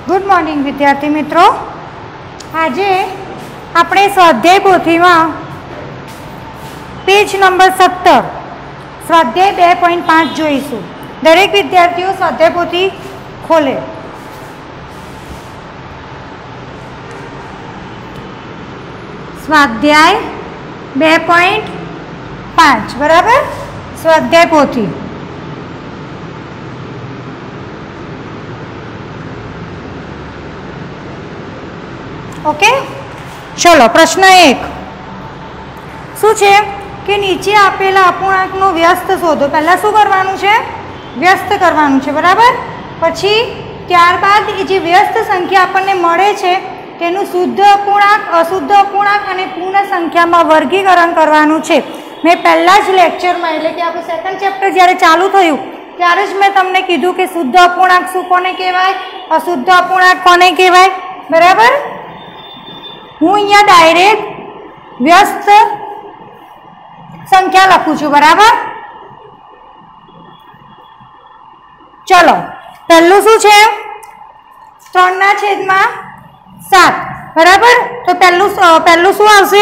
Good morning विद्यार्थी मित्रों। आज આપણે સ્વાધ્યાય પોથીમાં પેજ નંબર 17 સ્વાધ્યાય 2.5 જોઈશું। દરેક વિદ્યાર્થીઓ સ્વાધ્યાય પોથી ખોલે। સ્વાધ્યાય 2.5 બરાબર। સ્વાધ્યાય પોથી ओके चलो प्रश्न 1 शू है कि नीचे आपेला अपूर्णांकनो व्यस्त शोधो। पहला शू करवानुं छे? व्यस्त करवानुं छे बराबर। पछी त्यारबाद ए जे व्यस्त संख्या आपने मळे छे तेनुं शुद्ध अपूर्णांक, अशुद्ध अपूर्णांक अने पूर्ण संख्या में वर्गीकरण करवानुं छे। मैं पहला ज लेक्चर में एटले के आपणुं सेकंड चेप्टर ज्यारे चालू थयुं त्यारे ज मैं तमने कीधुं के शुद्ध अपूर्णांक शुं कोने कहेवाय, अशुद्ध अपूर्णांक कोने कहेवाय बराबर। हूँ अहींया डायरेक्ट व्यस्त संख्या लखूं छुं बराबर। चलो पहलू शू है 3/7 बराबर। तो पहलू शू आवशे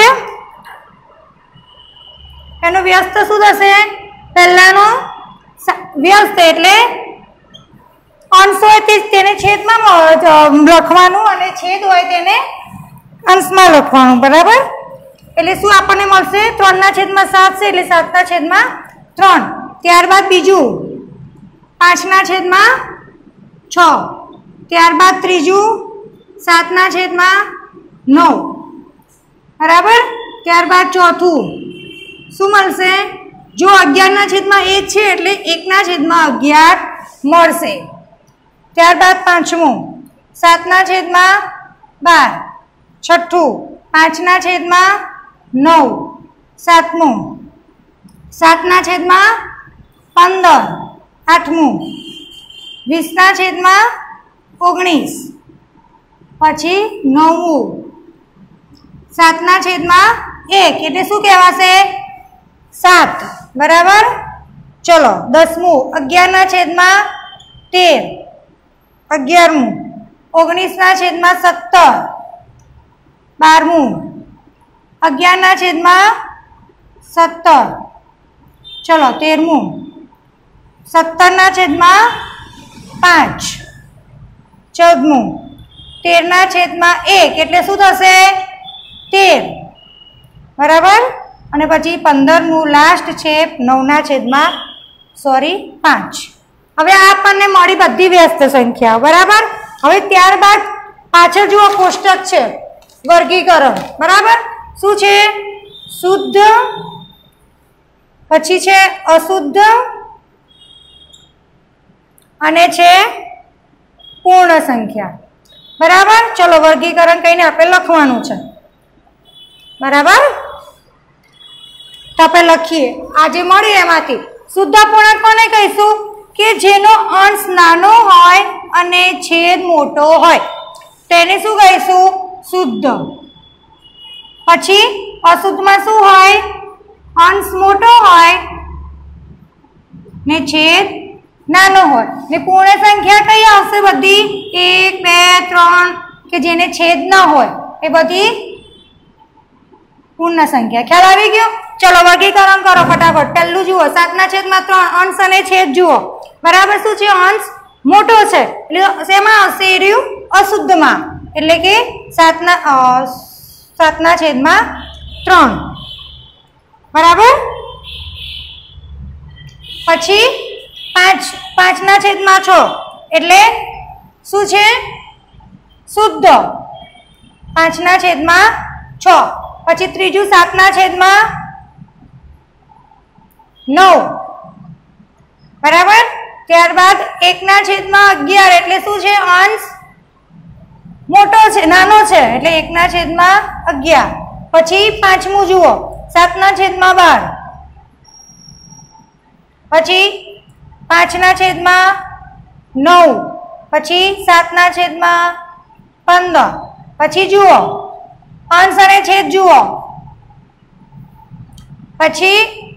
एनो व्यस्त शू थशे? पहलानो व्यस्त एटले अंश होय तेने छेदमां लखवानुं अने छेद होय तेने अंश में लखवानुं बराबर। एटले शुं आपणे मळशे 3/7 छे एटले 7/3। त्यारबाद बीजू 5/6। त्यारबाद त्रीजू 7/9 बराबर। त्यारबाद चौथू शुं मळशे? जो 11/1 छे एटले 1/11 मळशे। त्यारबाद पांचमू 7/12। छठ्ठू 5/9। सातमू 7/15। आठमू 20/19। पछी नवमू 7/1 एटले शुं कहेवाशे? 7 बराबर। चलो 10मू 11/13। 11मू 19/17। 12मू 11/17। चलो 13मू 17/5। 14मू 13/1 एटले शुं थशे? 13 बराबर। अने पछी 15मू लास्ट छे 9/5। हवे आपणे मळी बधी व्यस्त संख्या बराबर। हवे त्यारबाद पाछळ जुओ कोष्टक छे वर्गीकरण बराबर। शू छे? शुद्ध पछी छे अशुद्ध अने छे पूर्ण संख्या बराबर। चलो वर्गीकरण कहीने आपणे लखवानुं छे बराबर। तो आपणे लखीए आजे मळी एमांथी शुद्ध अपूर्णांक कोने कहीशुं? के जेनो अंश नानो होय अने छेद मोटो होय तेने शुं कहीशुं? शुद्ध। पछी अशुद्ध में शू होय? अंश मोटो होय ने छेद नानो होय ने पूर्ण संख्या कई आवशे? बधी 1 2 3 के जेने छेद न होय ए बधी पूर्ण संख्या। ख्याल आवी गयो? चलो वर्गीकरण करो फटाफट। पहलू जुओ 7/3 अंश अने छेद जुओ बराबर। शू छे? अंश मोटो छे એટલે શેમાં આવશે? એ રહ્યું અશુદ્ધમાં એટલે કે 7/3 बराबर। पछी 5/6 એટલે શું છે? શુદ્ધ 5/6। પછી ત્રીજું 7/9 बराबर। त्यारबाद 1/11 એટલે શું છે? અંશ मोटो छे नानो छे એટલે 1/11। पछी पांचमू जुओ 7/12। पछी 5/9। पछी 7/15। पछी जुओ अंश अने छेद जुओ। पछी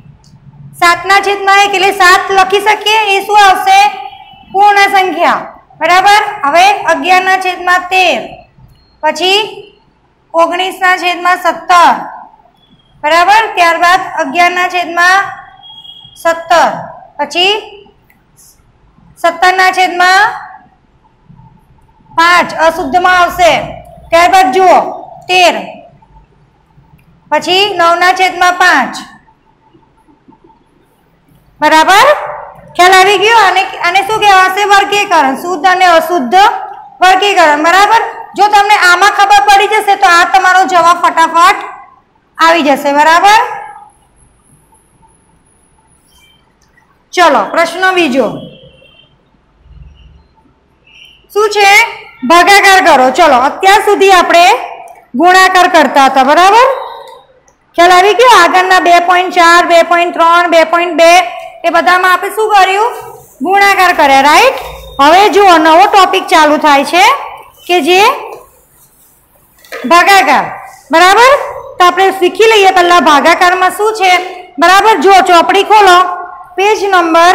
7/1 એટલે 7 लखी सकीए ए शुं आवशे? पूर्ण संख्या बराबर। हवे 11/13 पछी 19/17 बराबर। त्यारबाद 11/17 पछी 17/5 अशुद्ध में आवशे। त्यारबाद जुओ 13 पछी 9/5 बराबर। ख्याल आवी गयो। आने शुं कहेवाशे? वर्गीकरण, शुद्ध अने अशुद्ध वर्गीकरण बराबर। जो तमने आमा खबर पड़ी जशे तो आ तमारो जवाब फटाफट आवी जशे बराबर। चलो प्रश्न बीजो शुं छे? भागाकार करो। चलो अत्यार सुधी आपणे गुणाकार करता हता बराबर। ख्याल आवी गयो? आगळना 2.4 2.3 2.2 ए बधामां आपणे शुं कर्युं? गुणाकार कर्या राइट। हवे जुओ नवो टॉपिक चालू थाय छे के जे भागाकार बराबर। तो आपणे शीखी लईए पहेला भागाकारमां शुं छे बराबर। जो चोपड़ी खोलो पेज नंबर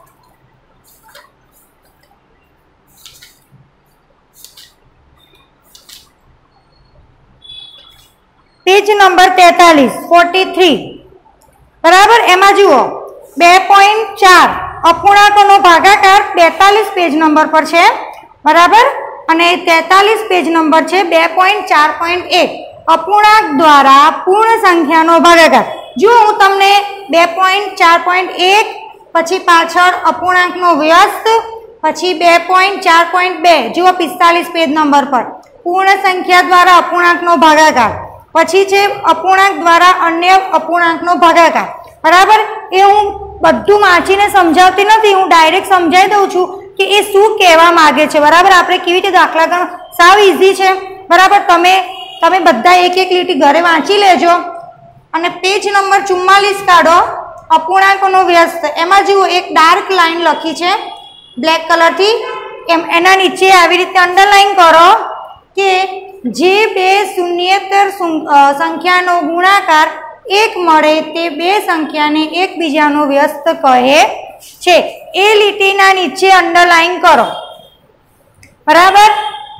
43 बराबर। एमां जुओ 2.4 अपूर्णांकोनो भागाकार 42 पेज नंबर पर छे बराबर। अने 43 पेज नंबर छे 2.4.1 अपूर्णांक द्वारा पूर्ण संख्यानो भागाकार। जो हूँ तमने 2.4.1 पछी पाछळ अपूर्णांकनो व्यस्त पछी 2.4.2 जो 45 पेज नंबर पर पूर्ण संख्या द्वारा अपूर्णांकनो भागाकार पछी छे अपूर्णांक द्वारा अन्य अपूर्णांकनो भागाकार बराबर। ए हूँ बधुं वांचीने समजावती नथी, हूँ डायरेक्ट समजावी दઉં છું કે એ શું કહેવા માંગે છે બરાબર। આપણે કેવી રીતે દાખલા ગણવા સાવ ઈઝી છે બરાબર। તમે બધા એક એક લીટી ઘરે વાંચી લેજો અને પેજ નંબર 44 કાઢો અપૂર્ણાંકોનો વ્યસ્ત। એમાં જુઓ એક ડાર્ક લાઈન લખી છે બ્લેક કલરથી, એના નીચે આવી રીતે અંડરલાઈન કરો કે જે બે શૂન્યેતર સંખ્યાનો ગુણાકાર 1 મળે તે બે સંખ્યાને એકબીજાનો વ્યસ્ત કહે છે। એ લીટીના નીચે અંડરલાઈન કરો બરાબર।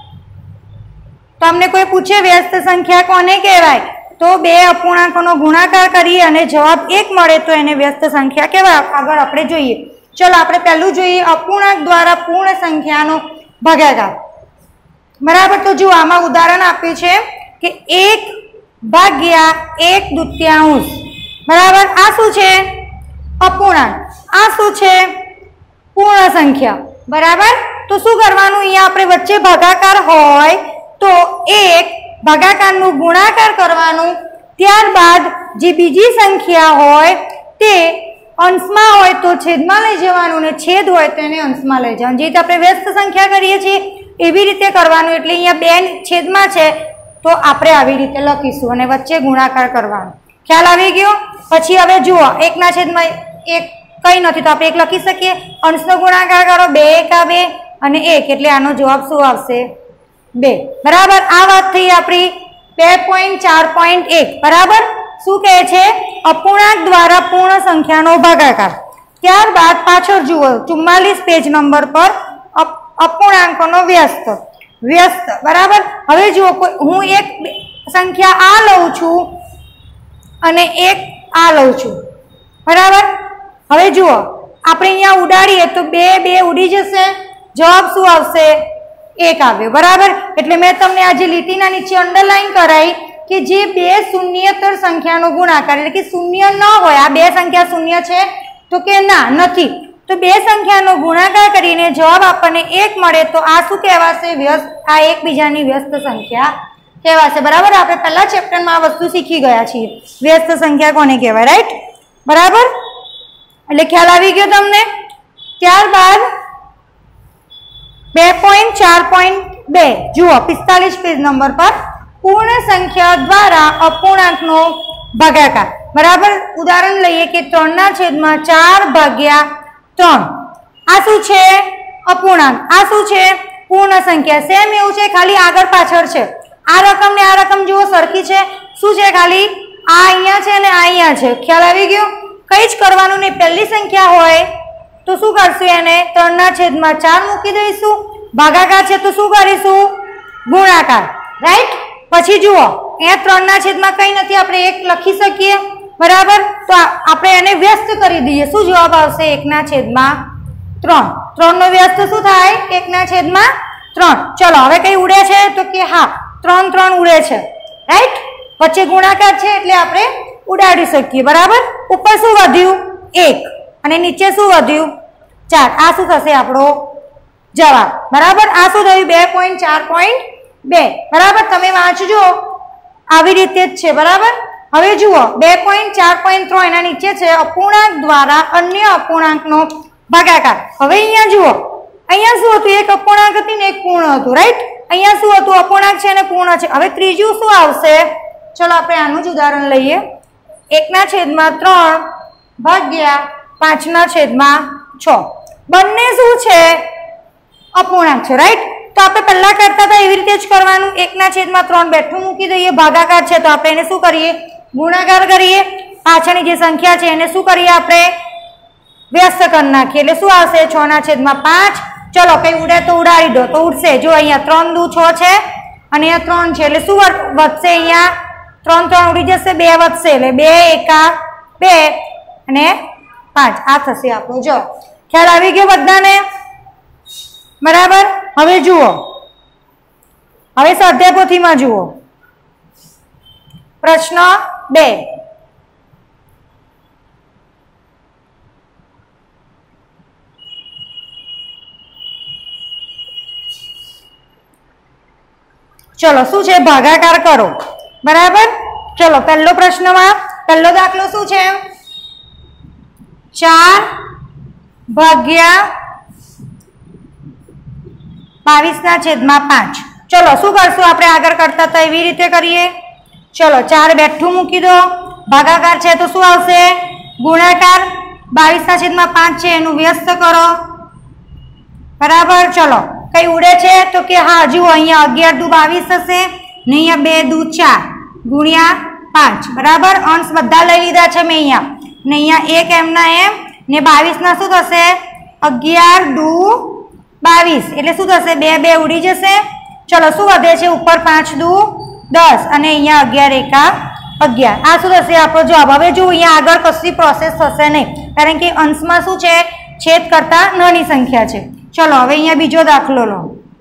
તમને કોઈ પૂછે વ્યસ્ત સંખ્યા કોને કહેવાય તો બે અપૂર્ણાંકોનો ગુણાકાર કરીએ અને જવાબ 1 મળે તો એને વ્યસ્ત સંખ્યા કહેવાય। આગળ આપણે જોઈએ। ચલો આપણે પહેલું જોઈએ અપૂર્ણાંક દ્વારા પૂર્ણ સંખ્યાનો ભાગાકાર बराबर। तो जो आमा उदाहरण आप्युं छे के 1/1/2 बराबर। आ शुं छे? अपूर्णांक। आ शुं छे? पूर्ण संख्या बराबर। तो शुं करवानुं? अहींया आपणे वच्चे भागाकार होय तो 1 भागाकारनुं गुणाकार करवानुं, त्यारबाद जे बीजी संख्या होय ते अंशमां होय तो छेदमां लई जवानुं ने छेद होय तो एने अंशमां लई जवानुं। जे रीते आपणे व्यस्त संख्या करीए छीए एवी रीते करवानुं। एटले अहींया 2 छेदमां छे तो आपणे આવી રીતે લખીશું અને વચ્ચે ગુણાકાર કરવાનો। ખ્યાલ આવી ગયો? પછી હવે જુઓ 1 ના છેદમાં 1 કઈ નથી તો આપણે 1 લખી શકીએ। અંશનો ગુણાકાર કરો 2 × 2 અને 1 એટલે આનો જવાબ શું આવશે? 2 બરાબર। આ વાત થઈ આપણી 2.4.1 બરાબર। શું કહે છે? અપૂર્ણાંક દ્વારા પૂર્ણ સંખ્યાનો ભાગાકાર। ત્યારબાદ પાછળ જુઓ 44 પેજ નંબર પર अपूर्णांकोनो व्यस्त बराबर। हवे जुओ हूँ एक संख्या आ लઉં છું અને एक आ लઉં છું बराबर। हवे जुओ આપણે અહીંયા ઉડાડીએ તો 2 2 ઉડી જશે, જવાબ શું આવશે? 1 આવ્યો બરાબર। એટલે મેં તમને આ જે લીટીના નીચે અંડરલાઈન કરાઈ કે જે બે શૂન્યેતર સંખ્યાનો ગુણાકાર એટલે કે શૂન્ય ન હોય, આ બે સંખ્યા શૂન્ય છે તો કે ના નથી, तो बे संख्यानो गुणाकार करीने जवाब आपने 1 मळे तो आ शुं कहेवाशे? व्यस्त। आ एकबीजानी व्यस्त संख्या कहेवाशे बराबर। आपणे पहेला चेप्टर में आ वस्तु शीखी गया छीए व्यस्त संख्या कोने कहेवाय राइट बराबर। એટલે ખ્યાલ આવી ગયો તમને। ત્યારબાદ 2.4.2 જુઓ 45 पेज नंबर पर पूर्ण संख्या द्वारा अपूर्णांकनो भागाकार बराबर। उदाहरण लईए के 3/4/3 आ शुं छे? अपूर्णांक। आ शुं छे? पूर्ण संख्या। सेम एवुं छे, खाली आगळ पाछळ छे। आ रकम ने आ रकम जुओ सरखी छे। शुं छे? खाली आ अहींया छे ने आ अहींया छे। ख्याल आवी गयो? कई ज करवानुं नहीं। पहेली संख्या होय तो शुं करशुं? एने 3/4 मूकी दईशुं भागाकार है तो शू करीशू गुणाकार राइट। पछी जुओ अहींया 3 ना छेदमां कई नथी आपणे 1 लखी सकीए बराबर। तो आपणे एने व्यस्त करी दीए शू जवाब आवशे 1 ना छेदमां 3। 3 नो व्यस्त शू थाय 1 ना छेदमां 3। चलो हवे कई उड़े छे तो के हाँ 3 3 उड़े छे राइट। वच्चे गुणाकार छे एटले आपणे उडाड़ी सकीए बराबर। उपर शू वध्युं 1 अने नीचे शू वध्युं 4। आ शू थशे आपणो जवाब बराबर। आ शू थयुं 2.4.2 बराबर। तमे वांचजो आवी रीते ज छे बराबर। हवे जुओ 2.4.3 एना नीचे छे अपूर्णांक द्वारा अन्य अपूर्णांकनो भागाकार। हवे अहींया जुओ अहींया शुं हतुं एक अपूर्णांक हती ने एक पूर्ण हतुं राइट। अहींया शुं हतुं अपूर्णांक छे ने पूर्ण छे। हवे त्रीजुं शुं आवशे चलो आपणे आनुं ज उदाहरण लईए 1/3 भाग्या 5/6 बंने शुं छे अपूर्णांक छे राइट। तो आपणे पहेला करता था एवी रीते ज करवानुं 1/3 बेठुं मूकी दईए भागाकार छे तो आपणे एने शुं करीए गुणाकार करीए। पाछळनी जे संख्या छे एने शुं करीए आपणे व्यस्त करी नाखीए એટલે શું આવશે 6/5। चलो कई उड़े तो उड़ाड़ी दो तो उड़शे। जो अहींया 3 दू 6 छे अने अहींया 3 छे એટલે શું વધશે अहींया 3 3 उड़ी जशे 2 વધશે એટલે 2 एका 2 અને 5 आ थशे આપણો जवाब। ख्याल આવી ગયો બધાને बराबर। हवे जुओ हवे स्वाध्याय पोथीमां जुओ प्रश्न 2 चलो शू छे भागाकार करो बराबर। चलो पहलो प्रश्न में पहलो दाखलो शू छे 4 भाग्या 22/5। चलो शू करशुं आपणे आगळ करता तो एवी रीते करीए। चलो 4 बेठुं मूकी दो भागाकार छे तो शू आवशे गुणाकार 22/5 छे एनुं व्यस्त करो बराबर। चलो कई उड़े छे तो के हाँ जुओ अहींया 11 दू 22 थशे ने अहींया 2 दू 4 गुणिया 5 बराबर। अंश बधा लई लीधा छे मैं अहींया ने अहींया 1 एमना एम ने 22 ना शुं थशे 11 दू 22 એટલે શું થશે 2 2 ઉડી જશે। ચલો શું વધે છે ઉપર 5 દુ 10 અને અહીંયા 11 એકા 11 આ શું થશે આપણો જવાબ। હવે જો અહીંયા આગળ કશી પ્રોસેસ થશે નહીં કારણ કે અંશમાં શું છે છેદ કરતા નાની સંખ્યા છે। चलो હવે અહીંયા બીજો દાખલો લો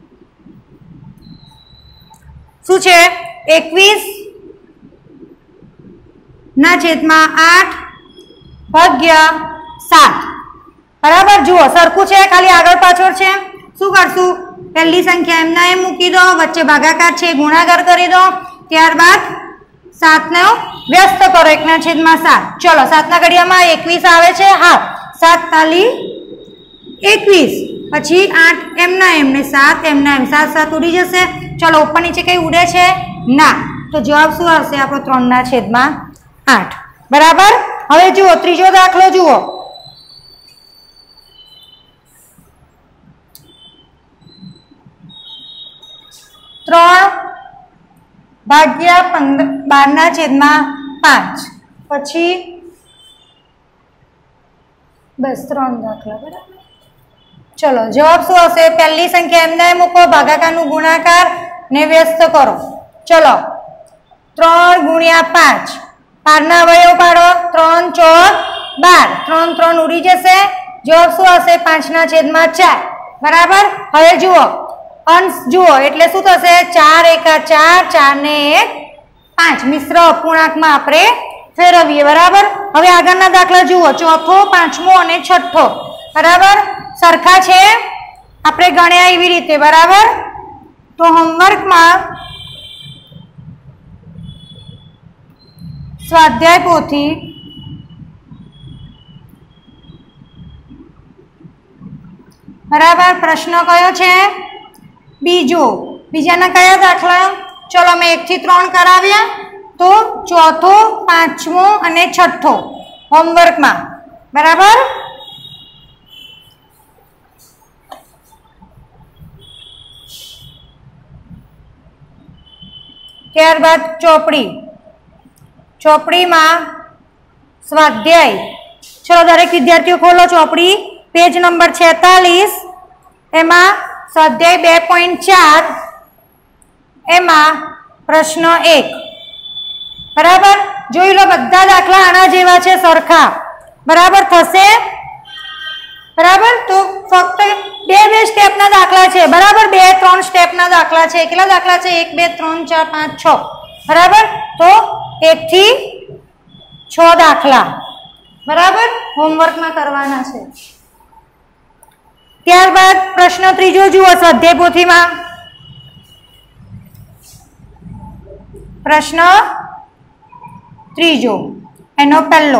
શું છે 21/8 ભાગ્યા 7 बराबर। जुओ सरखू है खाली आगळ पाछळ छे शू करशुं पहली संख्या एमना एम मूकी दो वच्चे भागाकार छे गुणाकार करी दो त्यारबाद 7 ने व्यस्त करो 1/7। चलो 7 ना घड़ियामां 21 आवे छे हाँ 7 ताली 21 पछी 8 एमना एम ने 7 एमना एम 7 7 उड़ी जशे। चलो ऊपर नीचे कई उड़े छे ना तो जवाब शुं आवशे आपणो 3/8 बराबर। हवे जुओ त्रीजो दाखलो जुओ 3 भाग्या 12/5 पछी बस 3 दाखला बराबर। चलो जवाब शू हशे पहली संख्या एमने मूको भागाकार गुणाकार ने व्यस्त करो। चलो 3 गुणिया 5 5 ना अवयव पाडो 3 4 12 3 3 उड़ी जशे। जवाब शू हशे 5/4 बराबर। हवे जुओ अंश जुओ एटले शुं थशे 4 एका 4 4 ने 1 5 मिश्र अपूर्णांक में आपणे फेरवीए बराबर। हवे आगळना दाखला जुओ चौथो पांचमो अने छठ्ठो बराबर सरखा छे आपणे गण्या एवी रीते बराबर। तो होमवर्क में स्वाध्याय पोथी बराबर प्रश्न कयो छे बीजो बीजाना कया दाखला। चलो मैं 1 થી 3 कराव्या तो चौथो पांचमो अने छठ्ठो होमवर्क में बराबर। त्यारबाद चोपड़ी चोपड़ी में स्वाध्याय। चलो दरेक विद्यार्थी खोलो चोपड़ी पेज नंबर 46 एमा स्वाध्याय 2.4 एमा प्रश्न 1 बराबर જોઈ લો બધા દાખલા આના જેવા છે સરખા બરાબર થશે બરાબર તો ફક્ત બે સ્ટેપ ના દાખલા છે બરાબર 2-3 સ્ટેપ ના દાખલા છે કેટલા દાખલા છે 1 2 3 4 5 6 બરાબર તો 1 થી 6 દાખલા બરાબર હોમવર્ક માં કરવાના છે ત્યારબાદ પ્રશ્ન ત્રીજો જુઓ સ્વાધ્યાય પોથીમાં પ્રશ્ન ત્રીજો એનો પહેલો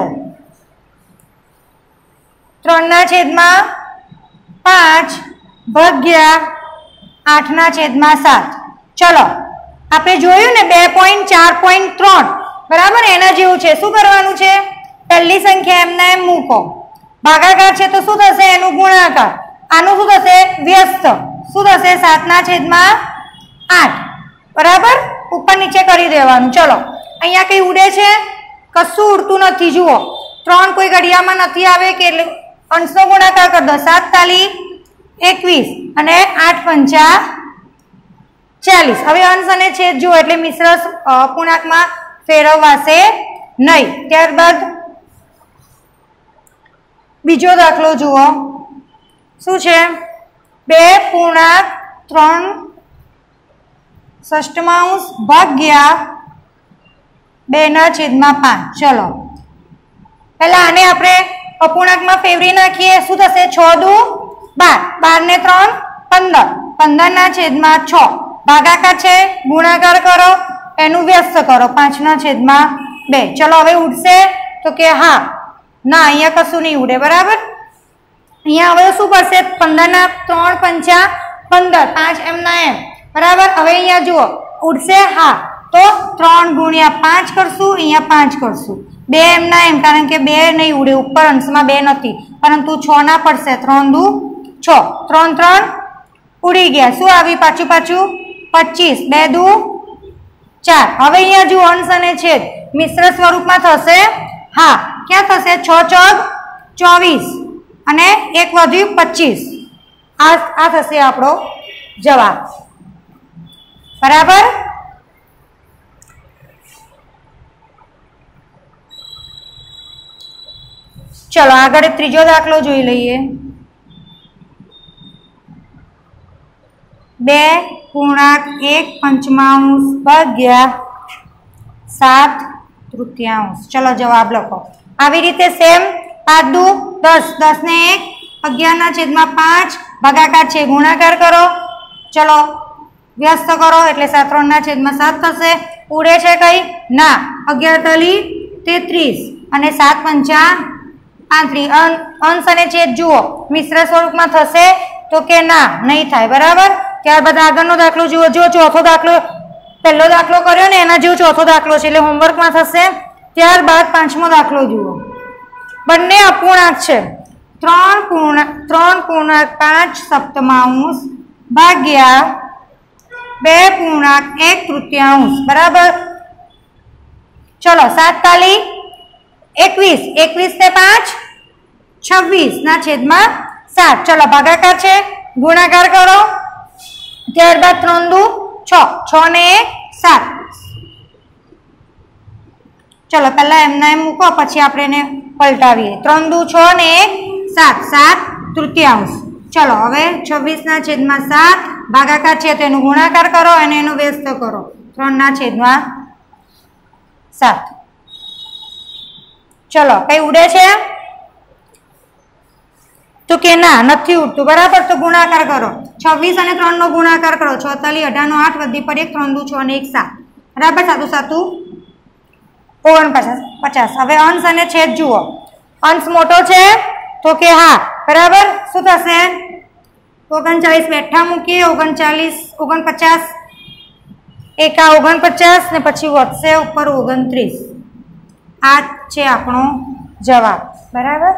3/5 ભાગ્યા 8/7 ચલો આપણે જોયું ને 2.4.3 બરાબર એના જેવું છે શું કરવાનું છે પહેલી સંખ્યા એમના એમ મૂકો ભાગાકાર છે તો શું થશે એનું ગુણાકાર આનું શું થશે વ્યસ્ત શું થશે 7/8 બરાબર ઉપર નીચે કરી દેવાનું ચલો અહીંયા કઈ ઉડે છે કશું ઉડતું નથી જુઓ 3 કોઈ ઘડિયામાં નથી આવે કે એટલે અંશનો ગુણાકાર કરી દો 7 તાલી 21 અને 8 પંચા 40 હવે અંશ અને છેદ જુઓ એટલે મિશ્ર પૂર્ણાંકમાં ફેરવાશે નહીં ત્યારબાદ બીજો દાખલો જુઓ શું છે 2.3 ભાગ્યા 2/5 ચલો પહેલા આને આપણે અપૂર્ણાંકમાં ફેરવી નાખીએ શું થશે 6 દુ 12 ને 3 15 15/6 ભાગાકાર છે ગુણાકાર કરો એનું વ્યસ્ત કરો 5/2 ચલો હવે ઉડશે તો કે હા ના અહીંયા કશું નહીં ઉડે બરાબર અહીંયા હવે શું કરશે 15 3 5 5 એમના એમ બરાબર હવે અહીંયા જુઓ ઉડશે હા તો 3 × 5 કરશું અહીંયા 5 કરશું 2 એમના એમ કારણ કે 2 નહીં ઉડે ઉપર અંશમાં 2 નથી પરંતુ 6 ના પડશે 3 દુ 6 3 3 ઉડી ગયા શું આવી પાછું 25 2 દુ 4 હવે અહીંયા જુઓ અંશ અને છેદ મિશ્ર સ્વરૂપમાં થશે હા ક્યાં થશે 6 4 24 અને 1 વધ્યું 25 આ થશે આપણો જવાબ બરાબર ચલો આગળ ત્રીજો દાખલો જોઈ લઈએ 2.1/5 ભાગ્યા 7/3 ચલો જવાબ લખો આવી રીતે સેમ 5 દુ 10 10 ને 1 11/5 ભાગાકાર છે ગુણાકાર કરો ચલો વ્યસ્ત કરો એટલે 3/7 થશે ઉડે છે કઈ ના 11 તાલી 33 અને 7 પંચા 35 અંશ અને છેદ જુઓ મિશ્ર સ્વરૂપમાં થશે તો કે ના નહીં થાય બરાબર ત્યારબાદ આગળનો દાખલો જુઓ જો ચોથો દાખલો પહેલો દાખલો કર્યો ને એના જેવો ચોથો દાખલો છે એટલે હોમવર્કમાં થશે ત્યારબાદ પાંચમો દાખલો જુઓ બંને અપૂર્ણાંક છે 3.5 ભાગ્યા 2.1/3 બરાબર ચલો 7 તાલી 21 ને 5 26/7 ચલો ભાગાકાર છે ગુણાકાર કરો ત્યારબાદ 3 દુ 6 ને 1 7 ચલો પહેલા એમના એમ મૂકો પછી આપણે એને પલટાવીએ 3 દુ 6 ને 1 7 ચલો હવે 26/7 ભાગાકાર છે તો એનો ગુણાકાર કરો અને એનો વ્યસ્ત કરો 3/7 ચલો કઈ ઉડે છે તો કે ના નથી ઉડતું બરાબર તો ગુણાકાર કરો 26 અને 3 નો ગુણાકાર કરો 6 તાલી 18 નો 8 વધી પર 1 3 દુ 6 ને 1 7 બરાબર 7 7 49 હવે અંશ અને છેદ જુઓ અંશ મોટો છે તો કે હા બરાબર શું થશે 39 બેઠા મૂકીએ 39 49 એકા 49 ને પછી વધશે ઉપર 29 આ છે આપણો જવાબ બરાબર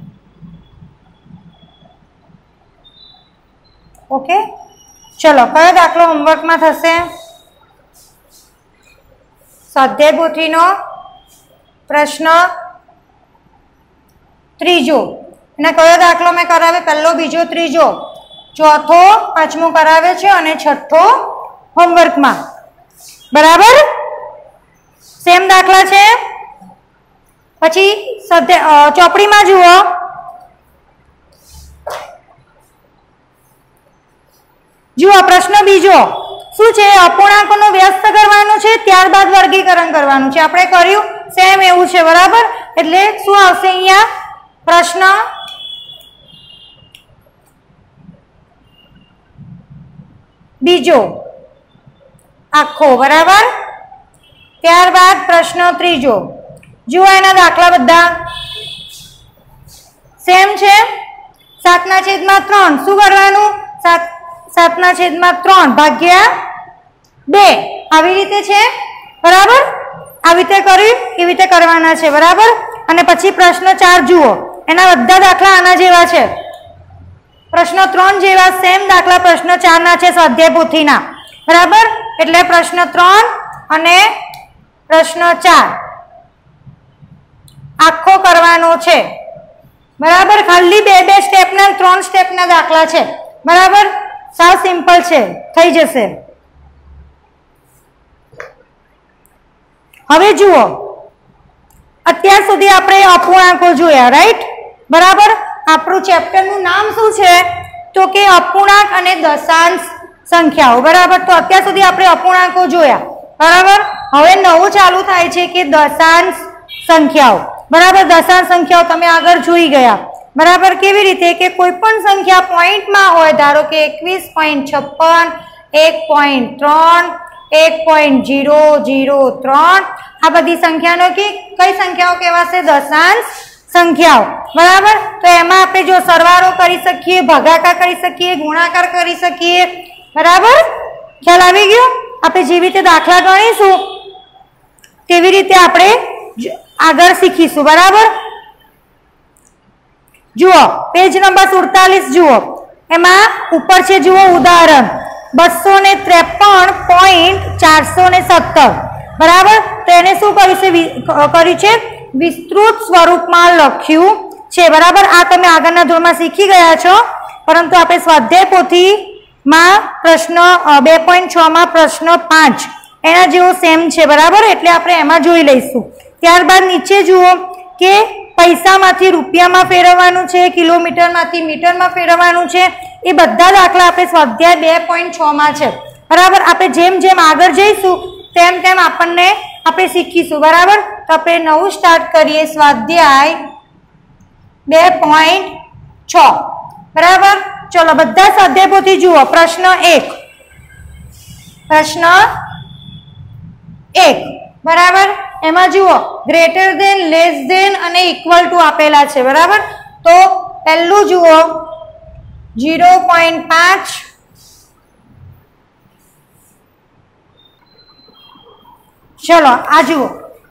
ઓકે ચલો કયો દાખલો હોમવર્કમાં થશે સ્વાધ્યાય પોથીનો પ્રશ્ન ત્રીજો એના કયો દાખલો મેં કરાવે પહેલો બીજો ત્રીજો ચોથો પાંચમો કરાવે છે અને છઠ્ઠો હોમવર્કમાં. બરાબર, સેમ દાખલા છે. પછી ચોપડીમાં જુઓ, જુઓ પ્રશ્ન બીજો શું છે? અપૂર્ણાંકોનો વ્યસ્ત કરવાનો છે, ત્યારબાદ વર્ગીકરણ કરવાનું છે. આપણે કર્યું સેમ એવું છે. બરાબર, એટલે શું આવશે અહીંયા? પ્રશ્ન બીજો આખો. બરાબર, ત્યારબાદ પ્રશ્ન ત્રીજો. જુઓ એના દાખલા બધા સેમ છે. 7/3 શું કરવાનું? 7/3 ભાગ્યા 2 આવી રીતે છે. બરાબર, આવી રીતે કર્યું, એવી રીતે કરવાના છે. બરાબર, અને પછી પ્રશ્ન 4 જુઓ, એના બધા દાખલા આના જેવા છે. પ્રશ્ન 3 જેવા સેમ દાખલા પ્રશ્ન 4 ના છે, સ્વાધ્યાય પોથીના. બરાબર, એટલે પ્રશ્ન 3 અને પ્રશ્ન 4 આખો કરવાનો છે. બરાબર, ખાલી 2 સ્ટેપના 3 સ્ટેપના દાખલા છે. બરાબર, સાવ સિમ્પલ છે, થઈ જશે. હવે જુઓ, અત્યાર સુધી આપણે અપૂર્ણાંકો જોયા, રાઈટ? બરાબર, આપણું ચેપ્ટરનું નામ શું છે? તો કે અપૂર્ણાંક અને દશાંશ સંખ્યાઓ. બરાબર, તો અત્યાર સુધી આપણે અપૂર્ણાંકો જોયા. બરાબર, હવે નવું ચાલુ થાય છે કે દશાંશ સંખ્યાઓ. બરાબર, દશાંશ સંખ્યાઓ તમે આગળ જોઈ ગયા. બરાબર, કેવી રીતે? કે કોઈ પણ સંખ્યા પોઈન્ટમાં હોય, ધારો કે 21.56, 1.3, 1.003, આ બધી સંખ્યાનો કઈ સંખ્યાઓ કહેવાશે? દશાંશ સંખ્યાઓ. બરાબર, તો એમાં આપણે જો સરવાળો કરી શકીએ, ભાગાકાર કરી શકીએ, ગુણાકાર કરી શકીએ. બરાબર, ખ્યાલ આવી ગયો? આપણે જેવી રીતે દાખલા ગણીશું તેવી રીતે આપણે આગળ શીખીશું. બરાબર, જુઓ પેજ નંબર 47 જુઓ, એમાં ઉપર છે જુઓ ઉદાહરણ 253.417. બરાબર, તો એને શું કર્યું છે? વિસ્તૃત સ્વરૂપમાં લખ્યું છે. બરાબર, આ તમે આગળના ધોરણમાં શીખી ગયા છો, પરંતુ આપણે સ્વાધ્યાય પોથીમાં પ્રશ્ન 2.6 માં પ્રશ્ન 5 એના જેવો સેમ છે. બરાબર, એટલે આપણે એમાં જોઈ લઈશું. ત્યારબાદ નીચે જુઓ કે પૈસામાંથી રૂપિયામાં ફેરવવાનું છે, કિલોમીટરમાંથી મીટરમાં ફેરવવાનું છે. એ બધા દાખલા આપણે સ્વાધ્યાય 2.6 માં છે. બરાબર, આપણે જેમ જેમ આગળ જઈશું તેમ તેમ આપણે શીખીશું. બરાબર, તો આપણે નવું સ્ટાર્ટ કરીએ, સ્વાધ્યાય 2.6. બરાબર, ચલો બધા સ્વાધ્યાય પોથી જુઓ. પ્રશ્ન 1. બરાબર, એમાં જુઓ ગ્રેટર ધેન, લેસ ધેન અને ઇક્વલ ટુ આપેલા છે. બરાબર, તો પહેલું જુઓ 0.5, ચલો આ જુઓ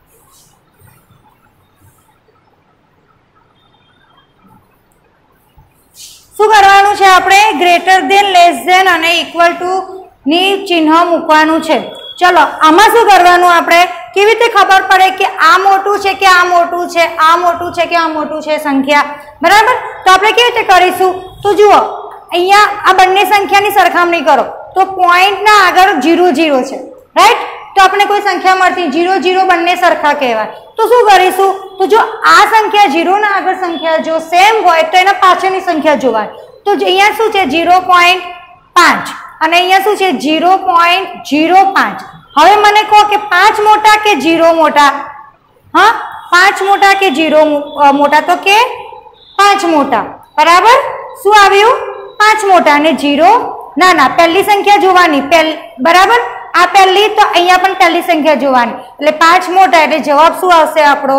શું કરવાનું છે? આપણે ગ્રેટર ધેન, લેસ ધેન અને ઇક્વલ ટુ ની ચિહ્ન મૂકવાનું છે. ચલો આમાં શું કરવાનું? આપણે કેવી રીતે ખબર પડે કે આ મોટું છે કે આ મોટું છે, આ મોટું છે કે આ મોટું છે સંખ્યા? બરાબર, તો આપણે કેવી રીતે કરીશું? તો જુઓ અહીંયા આ બંને સંખ્યાની સરખામણી કરો તો પોઈન્ટના આગળ 0 0 છે, રાઈટ? તો આપણે કોઈ સંખ્યા મળતી 0 0 બંને સરખા કહેવાય. તો શું કરીશું? તો જો આ સંખ્યા 0 ના આગળ સંખ્યા જો સેમ હોય તો એના પાછળની સંખ્યા જોવાય. તો અહીંયા શું છે? 0.5 અને અહીંયા શું છે? 0.05. હવે મને કહો કે 5 મોટા કે 0 મોટા? હા, 5 મોટા કે 0 મોટા? તો કે 5 મોટા. બરાબર, શું આવ્યું? 5 મોટા અને 0 નાના. પહેલી સંખ્યા જોવાની. બરાબર, આ પહેલી, તો અહીંયા પણ પહેલી સંખ્યા જોવાની, એટલે 5 મોટા. એટલે જવાબ શું આવશે આપણો?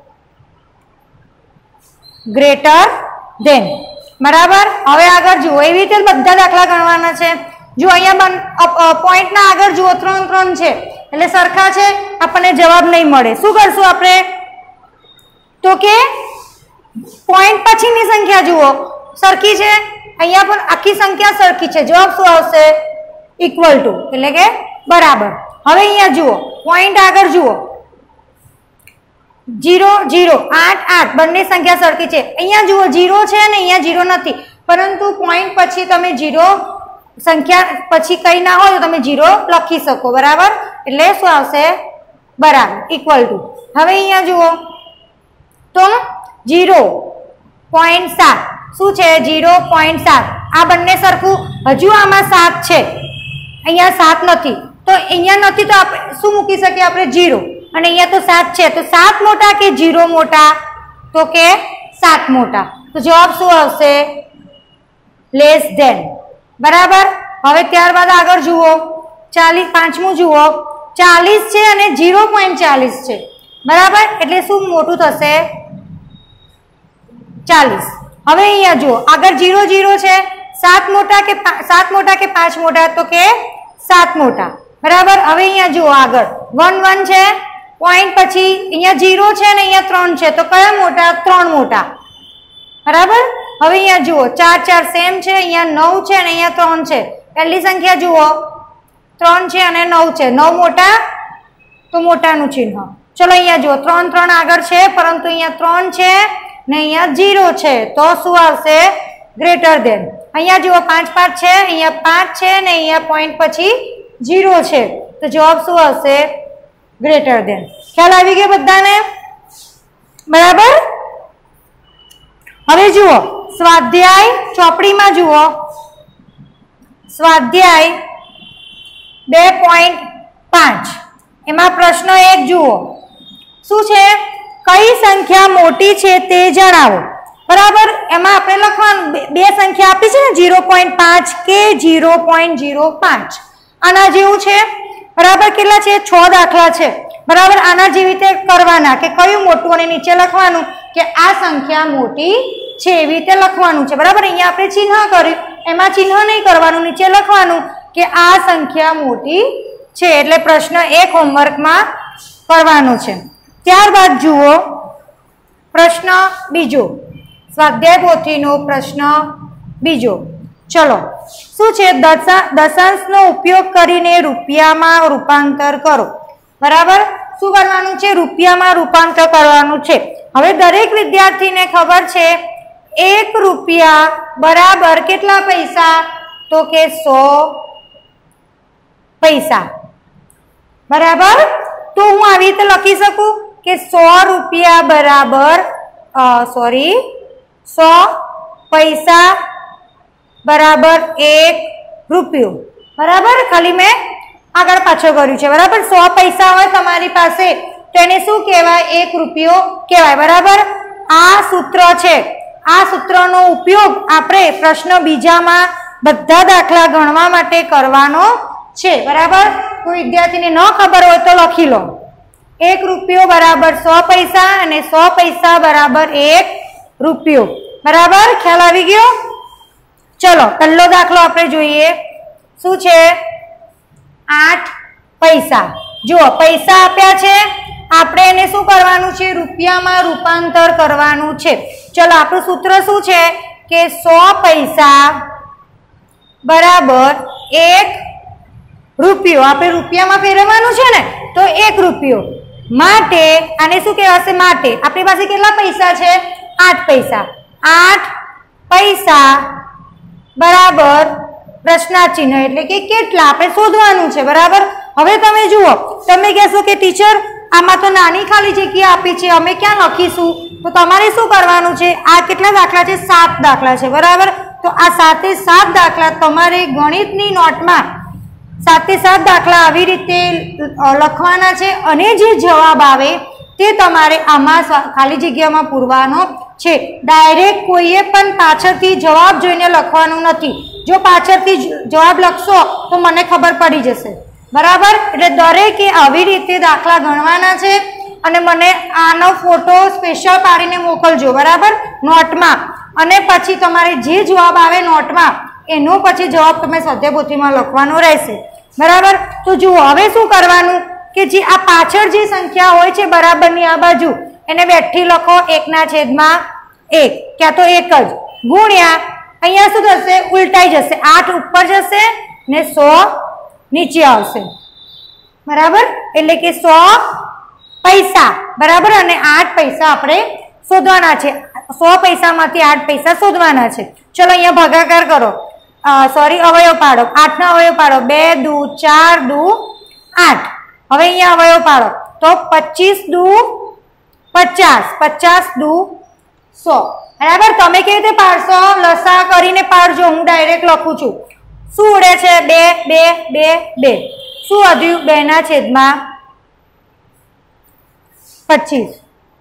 Greater than. બરાબર, હવે આગળ જુઓ, એવી રીતે બધા દાખલા ગણવાના છે. જો અહીંયા પોઈન્ટના આગળ જુઓ 3 3 છે, એટલે સરખા છે, આપણને જવાબ નહીં મળે. શું કરશું આપણે? તો કે પોઈન્ટ પછીની સંખ્યા જુઓ સરખી છે, અહીંયા પણ આખી સંખ્યા સરખી છે, જવાબ શું આવશે? ઇક્વલ ટુ, એટલે કે બરાબર. હવે અહીંયા જુઓ પોઈન્ટ આગળ જુઓ 0 0 8 8 બંને સંખ્યા સરખી છે. અહીંયા જુઓ 0 છે અને અહીંયા 0 નથી, परंतु पॉइंट पछी तमे 0 संख्या पछी कई ना हो तो तमे 0 लखी सको बराबर एटले शुं आवशे बराबर इक्वल टू हवे अहींया जुओ तो 0.7 शुं छे 0.7 आ बंने सरखुं हजू आमां 7 छे अहींया 7 नथी तो अहींया नथी तो आपणे शुं मूकी सकीए आपणे 0 અને અહીંયા તો 7 છે તો 7 મોટા કે 0 મોટા તો કે 7 મોટા તો જવાબ શું આવશે લેસ ધેન બરાબર હવે ત્યારબાદ આગળ જુઓ 40 પાંચમું જુઓ 40 છે અને 0.40 છે બરાબર એટલે શું મોટું થશે 40 હવે અહીંયા જુઓ આગળ 0 0 છે 7 મોટા કે 5 મોટા તો કે 7 મોટા बराबर हवे अहींया जुओ आगळ 1 1 छे पॉइंट पछी अहींया 0 छे ने अहींया 3 छे तो कया मोटा 3 मोटा बराबर हवे अहींया जुओ 4 4 सेम छे अहींया 9 छे ने अहींया 3 छे पहली संख्या जुओ 3 छे अने 9 छे 9 मोटा तो मोटानुं चिन्ह चलो अहींया जुओ 3 3 आगळ छे परंतु अहींया 3 छे ने अहींया 0 छे तो शुं आवशे ग्रेटर देन अहींया जुओ 5 5 छे अहींया 5 छे ने अहींया पॉइंट पछी 0 છે તો જવાબ શું આવશે ગ્રેટર ધેન ખ્યાલ આવી ગયો બધાને બરાબર હવે જુઓ સ્વાધ્યાય ચોપડીમાં જુઓ સ્વાધ્યાય 2.5 એમાં પ્રશ્ન 1 જુઓ શું છે કઈ સંખ્યા મોટી છે તે જણાવો બરાબર એમાં આપણે લખવાનું બે સંખ્યા આપી છે ને 0.5 કે 0.05 आना जेवुं छे बराबर केटला छे 6 दाखला छे बराबर आना जेवी रीते करवाना के कयुं मोटुं अने नीचे लखवानुं के आ संख्या मोटी छे एवी रीते लखवानुं छे बराबर अहींया आपणे चिन्ह कर्युं एमां चिन्ह नहीं करवानुं नीचे लखवानुं के आ संख्या मोटी छे एटले प्रश्न 1 होमवर्क में करवानुं छे त्यारबाद जुओ प्रश्न बीजो स्वाध्याय पोथीनो प्रश्न बीजो चलो शू छे दशांश नो उपयोग करीने रूपिया में रूपांतर करो बराबर शू करवानुं छे रूपिया में रूपांतर करवानुं छे हवे दरेक विद्यार्थी ने खबर छे 1 रूपिया बराबर केटला पैसा तो के 100 पैसा बराबर तो हूँ आ रीते लखी सकूं के 100 रूपिया बराबर 100 पैसा बराबर 1 रूपियो बराबर खाली मैं आगळ पाछळ कर्युं छे बराबर 100 पैसा होय तमारी पासे तो एने शुं कहेवाय 1 रूपियो कहेवाय बराबर आ सूत्र छे आ सूत्रनो उपयोग आपणे प्रश्न बीजामां बधा दाखला गणवा माटे करवानो छे बराबर कोई विद्यार्थीने न खबर होय तो लखी लो 1 रूपियो बराबर 100 पैसा अने 100 पैसा बराबर 1 रूपियो बराबर ख्याल आवी गयो चलो पहलो दाखलो आपणे जोईए शुं छे 8 पैसा जो पैसा आप्या छे आपणे एने शुं करवानुं छे रूपिया में रूपांतर करवानुं छे चलो आपनुं सूत्र शुं छे के 100 पैसा बराबर 1 रूपियो आपणे रूपिया में फेरववानुं छे ने तो 1 रूपियो माटे आने शुं कहेवाशे माटे आपणी पासे केटला पैसा छे 8 पैसा 8 पैसा बराबर प्रश्नाचिन्ह एटले के केटला आपणे शोधवानुं छे बराबर हवे तमे जुओ तमे कहेशो के टीचर आमां तो नानी खाली जग्या आपी छे अमे क्यां लखीशुं तो तमारे शुं करवानुं छे आ केटला दाखला छे 7 दाखला छे बराबर तो आ 7 दाखला तमारे गणितनी नोटमां 7 दाखला आवी रीते लखवाना छे अने जे जवाब आवे ते तमारे आमां खाली जग्यामां पूरवानो छे डायरेक्ट कोईए पण पाछळथी जवाब जोईने लखवानुं नथी जो पाछळथी जवाब लखशो तो मने खबर पड़ी जशे बराबर एटले दरेके आवी रीते दाखला गणवाना छे अने मने आनो फोटो स्पेशल पाडीने मोकलजो बराबर नोटमां अने पछी तमारे जे जवाब आवे नोटमां एनो पछी जवाब तमे स्वाध्यायपोथीमां लखवानो रहेशे बराबर तो जुओ हवे शुं करवानुं के जे आ पाछळ जे संख्या होय छे बराबरनी आ बाजू एने बेठी लखो 1/1 क्या तो 1 ज गुण्या अहींया शुं थशे उलटाई जशे 8 ऊपर जशे ने 100 नीचे आवशे बराबर एटले के 100 पैसा बराबर अने 8 पैसा आपणे શોધવાના છે. 100 પૈસામાંથી 8 પૈસા શોધવાના છે. ચલો અહીંયા ભાગાકાર કરો, સોરી અવયવ પાડો. 8 ના અવયવ પાડો. 2 દુ 4 દુ 8. હવે અહીંયા અવયવ પાડો તો 25 દુ 50, 50 દુ 100. બરાબર. તમે કેવી રીતે પાડશો? લસા કરીને પાડજો. હું ડાયરેક્ટ લખું છું. શું ઉડે છે? 2 2 2 2. શું વધ્યું? 2 ના છેદમાં 25.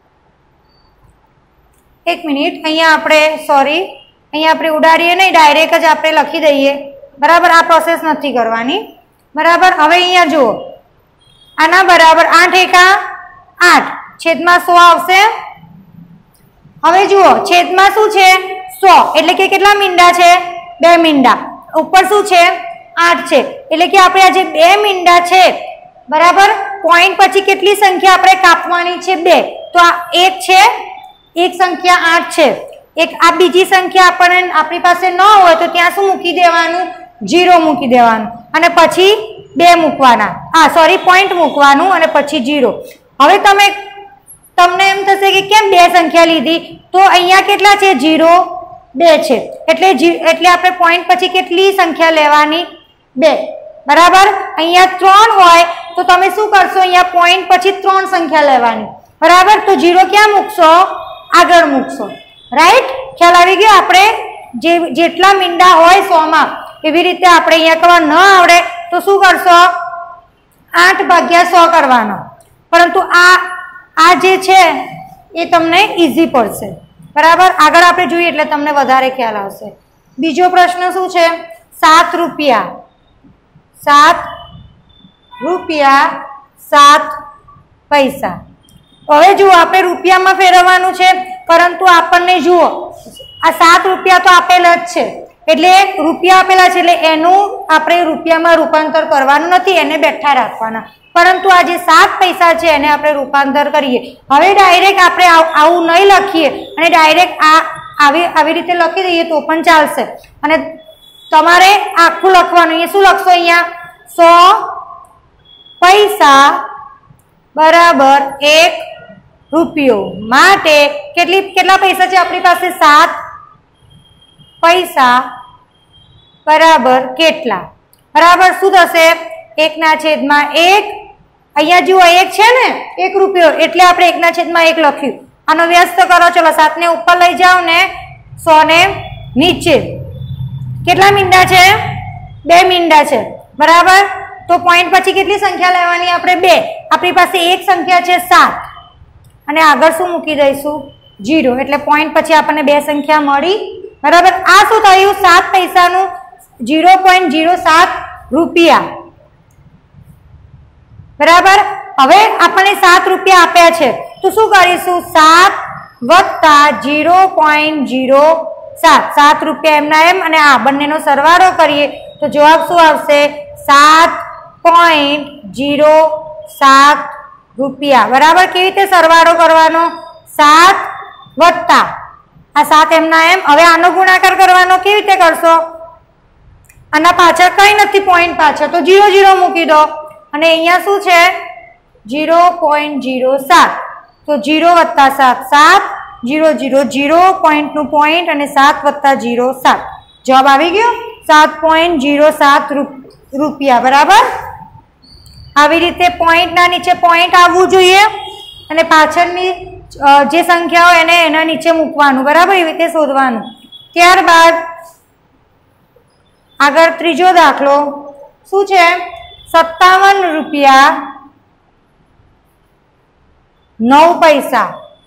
એક મિનિટ, અહીંયા આપણે સોરી અહીંયા આપણે ઉડાડીએ નહીં, ડાયરેક્ટ જ આપણે લખી દઈએ. બરાબર. આ પ્રોસેસ નથી કરવાની. બરાબર. હવે અહીંયા જુઓ, આના બરાબર 8 એકા 8 છેદમાં 100 આવશે. હવે જુઓ છેદમાં શું છે? 100 એટલે કે કેટલા મીંડા છે? 2 મીંડા. ઉપર શું છે? 8 છે. એટલે કે આપણે આ જે 2 મીંડા છે, બરાબર, પોઈન્ટ પછી કેટલી સંખ્યા આપણે કાપવાની છે? 2. તો આ 1 છે, એક સંખ્યા 8 છે. એક આ બીજી સંખ્યા આપણને આપણી પાસે ન હોય તો ત્યાં શું મૂકી દેવાનું? 0 મૂકી દેવાનું અને પછી 2 મૂકવાના. સોરી પોઈન્ટ મૂકવાનું અને પછી 0. હવે તમને એમ થશે કે કેમ 2 સંખ્યા લીધી? તો અહીંયા કેટલા છે? 0 2 છે. એટલે આપણે પોઈન્ટ પછી કેટલી સંખ્યા લેવાની? 2. બરાબર. અહીંયા 3 હોય તો તમે શું કરશો? અહીંયા પોઈન્ટ પછી 3 સંખ્યા લેવાની. બરાબર. તો 0 ક્યાં મૂકશો? આગળ મૂકશો. રાઈટ. ખ્યાલ આવી ગયો? આપણે જેટલા મીંડા હોય 100 માં એવી રીતે આપણે અહીંયા કરવા ન આવડે તો શું કરશો? 8 ભાગ્યા 100 કરવાનો. પરંતુ આ જે છે એ તમને ઈઝી પડશે. બરાબર. આગળ આપણે જોઈએ એટલે તમને વધારે ખ્યાલ આવશે. બીજો પ્રશ્ન શું છે? 7 રૂપિયા 7 પૈસા. હવે જુઓ આપણે રૂપિયામાં ફેરવવાનું છે, પરંતુ આપણને જુઓ આ 7 રૂપિયા તો આપેલા જ છે, એટલે રૂપિયા આપેલા છે એટલે એનું આપણે રૂપિયામાં રૂપાંતર કરવાનું નથી, એને બેઠા રાખવાના. પરંતુ આ જે 7 પૈસા છે એને આપણે રૂપાંતર કરીએ. હવે ડાયરેક્ટ આપણે આવું નહીં લખીએ અને ડાયરેક્ટ આવી રીતે લખી દઈએ તો પણ ચાલશે. અને તમારે આખું લખવાનું. અહીંયા શું લખશો? અહીંયા 100 પૈસા બરાબર 1 રૂપિયો. માટે કેટલા પૈસા છે આપણી પાસે? 7 પૈસા બરાબર કેટલા? બરાબર. શું થશે? 1 ના છેદમાં 1. અહીંયા જુઓ 1 છે ને, 1 રૂપિયો એટલે આપણે 1 ના છેદમાં 1 લખ્યું. આનો વ્યસ્ત કરો. ચલો 7 ને ઉપર લઈ જાઓ ને 100 ને નીચે. કેટલા મીંડા છે? 2 મીંડા છે. બરાબર. તો પોઈન્ટ પછી કેટલી સંખ્યા લેવાની? આપણે 2. આપણી પાસે એક સંખ્યા છે 7 અને આગળ શું મૂકી દઈશું? 0. એટલે પોઈન્ટ પછી આપણને 2 સંખ્યા મળી. બરાબર. આ શું થયું? 7 પૈસાનું 0.07 રૂપિયા. બરાબર. હવે આપણને 7 રૂપિયા આપ્યા છે તો શું કરીશું? 7 વત્તા 0.07. 7 રૂપિયા એમના એમ અને આ બંનેનો સરવાળો કરીએ તો જવાબ શું આવશે? 7.07 રૂપિયા. બરાબર. કેવી રીતે સરવાળો કરવાનો? 7 વત્તા આ 7 એમના એમ. હવે આનો ગુણાકાર કરવાનો. કેવી રીતે કરશો? આના પાછળ કઈ નથી, પોઈન્ટ પાછળ તો 0 0 મૂકી દો અને અહીંયા શું છે? 0.07. તો 0 વત્તા 7 7 0 0 0 પોઈન્ટનું પોઈન્ટ અને 7 વત્તા 0 7. જવાબ આવી ગયો 7.07 રૂપિયા. બરાબર. આવી રીતે પોઈન્ટના નીચે પોઈન્ટ આવવું જોઈએ અને પાછળની જે સંખ્યા હોય એને એના નીચે મૂકવાનું. બરાબર. એવી રીતે શોધવાનું. ત્યારબાદ આગળ ત્રીજો દાખલો શું છે? 57 રૂપિયા 9 પૈસા.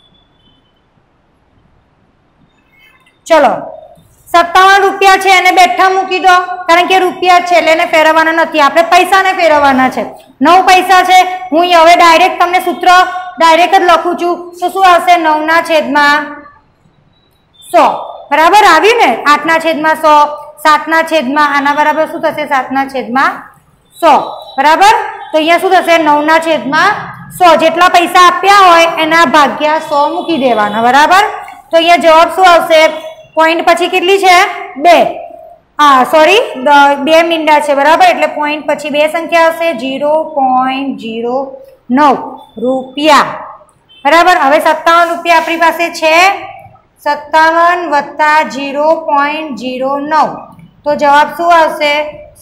ચલો 57 રૂપિયા છે એને બેઠા મૂકી દો, કારણ કે રૂપિયા છે એટલે એને ફેરવવાના નથી, આપણે પૈસાને ફેરવવાના છે. 9 પૈસા છે. હું હવે ડાયરેક્ટ તમને સૂત્ર ડાયરેક્ટ જ લખું છું. તો શું આવશે? 9 ના છેદમાં 100. બરાબર. આવ્યું ને? 8 ના છેદમાં 100. 7 ના છેદમાં આના બરાબર શું થશે? 7 ના છેદમાં 100. બરાબર. તો અહીંયા શું થશે? 9 ના છેદમાં 100. જેટલા પૈસા આપ્યા હોય એના ભાગ્યા 100 મૂકી દેવાના. બરાબર. તો અહીંયા જવાબ શું આવશે? પોઈન્ટ પછી કેટલી છે? 2. સોરી 2 મીંડા છે. બરાબર. એટલે પોઈન્ટ પછી 2 સંખ્યા આવશે. 0.09 રૂપિયા. बराबर। हवे 57 रुपया अपनी पासे छे 57 वत्ता 0.09 तो जवाब शू आवशे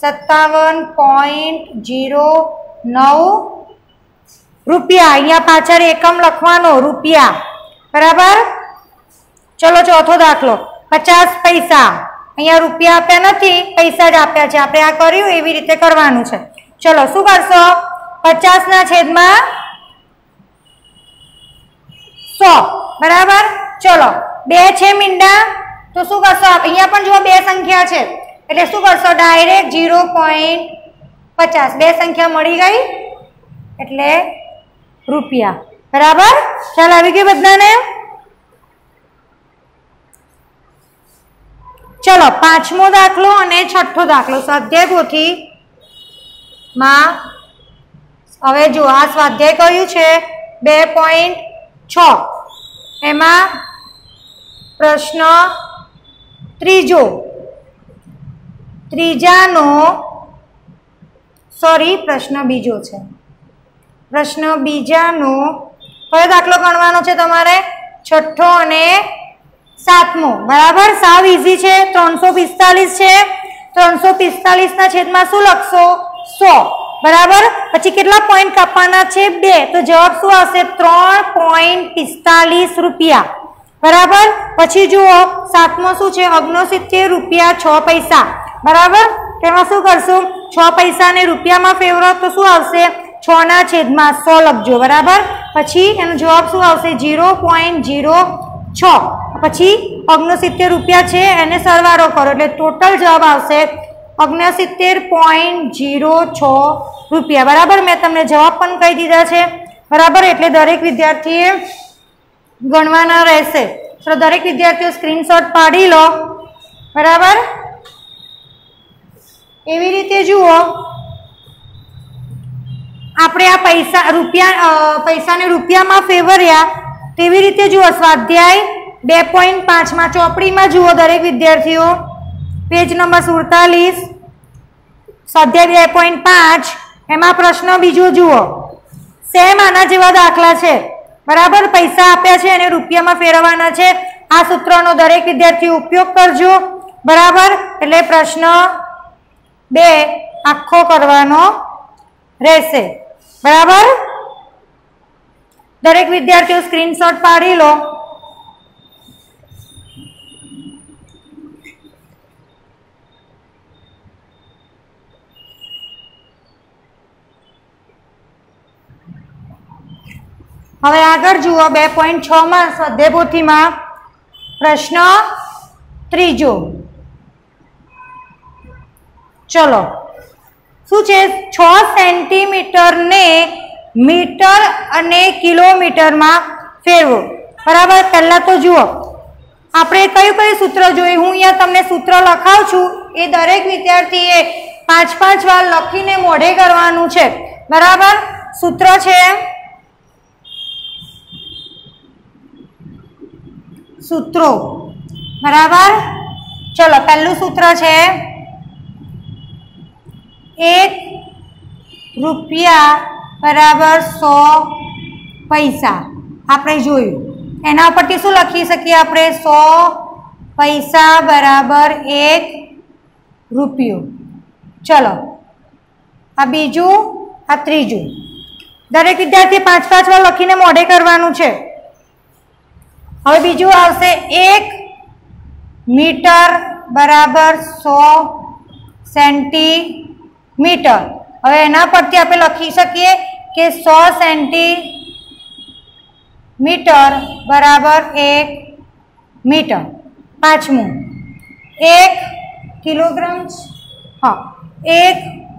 57.09 रुपया। अहींया पाछळ एकम लखवानो रुपया बराबर। चलो चौथो दाखलो 50 पैसा अहींया रुपया आप्या नथी पैसा ज आप्या छे आपणे आ कर्युं एवी रीते करवानुं छे। चलो शुं करशो 50 ना छेदमां 100 बराबर। चलो 2 छे मींडा तो शुं करशो अहींया पण जो 2 संख्या छे एटले शुं करशो डायरेक्ट 0.50 2 संख्या मळी गई एटले रुपया बराबर। ख्याल आवी गयो बधाने। चलो पांचमो दाखलो अने छठ्ठो दाखलो स्वाध्याय पोथी मां हवे जो आ स्वाध्याय कयुं छे 2.6 एमां प्रश्न त्रीजो त्रीजानो सॉरी प्रश्न बीजो छे प्रश्न बीजानो कयो दाखलो गणवानो छे तमारे छठ्ठो अने सातमो बराबर। साव इजी छे 345 छे 345 ना छेदमां शुं लखशो 100 बराबर। पछी केटला पॉइंट कापवाना छे 2 तो जवाब शुं आवशे 3.45 रुपया बराबर। पछी जुओ सातमो शुं छे 69 रुपया 6 पैसा बराबर। तेमां शुं करशुं 6 पैसा ने रुपया में फेरવો तो शुं आवशे 6 ना छेदमां 100 लखजो बराबर। पछी एनो जवाब शुं आवशे 0.06 पछी 69 रुपया छे एने सरवाळो करो एटले टोटल जवाब आवशे 69.06 रुपया बराबर। मैं तमने जवाब पण कही दीधा छे बराबर। एटले दरेक विद्यार्थीए गणवाना रहेशे। तो दरेक विद्यार्थीओ स्क्रीनशॉट पाड़ी लो बराबर। एवी रीते जुओ आपणे आ पैसा रुपया पैसा ने रुपया में फेरव्या तेवी रीते जुओ स्वाध्याय 2.5 में चोपड़ी में जुओ दरेक विद्यार्थीओ पेज नंबर 47 स्वाध्याय 2.5 एमां प्रश्न बीजो जुओ सेम आना जेवा दाखला छे बराबर। पैसा आप्या छे अने रुपया में फेरवाना छे आ सूत्रनो दरेक विद्यार्थी उपयोग करजो बराबर। एटले प्रश्न 2 आखो करवानो रहेशे बराबर। दरेक विद्यार्थीओ स्क्रीनशॉट पाड़ी लो। हवे आगळ जुओ 2.6 में स्वाध्याय पोथी में प्रश्न त्रीजो। चलो शुं छे 6 सेंटीमीटर ने मीटर अने किलोमीटर में फेरवो बराबर। पहला तो जुओ आपणे कयुं कयुं सूत्र जोयुं हूँ अहींया तमने सूत्र लखावुं छुं ए दरेक विद्यार्थीए 5-5 वार लखीने मोढे करवानुं छे बराबर। सूत्र छे सूत्रो बराबर। चलो पहलू सूत्र है 1 रुपया बराबर 100 पैसा आपणे जोयुं एना परथी शुं लखी सकीए आपणे 100 पैसा बराबर 1 रुपयो। चलो आ बीजू आ त्रीजू दरेक विद्यार्थी 5-5 वार लखीने मोढे करवानुं छे। हवे बीजू आवशे 1 मीटर बराबर 100 सेंटीमीटर। हवे एना परथी आपणे लखी सकीए के 100 सेंटीमीटर बराबर 1 मीटर। पांचमू 1 किलोग्राम हाँ 1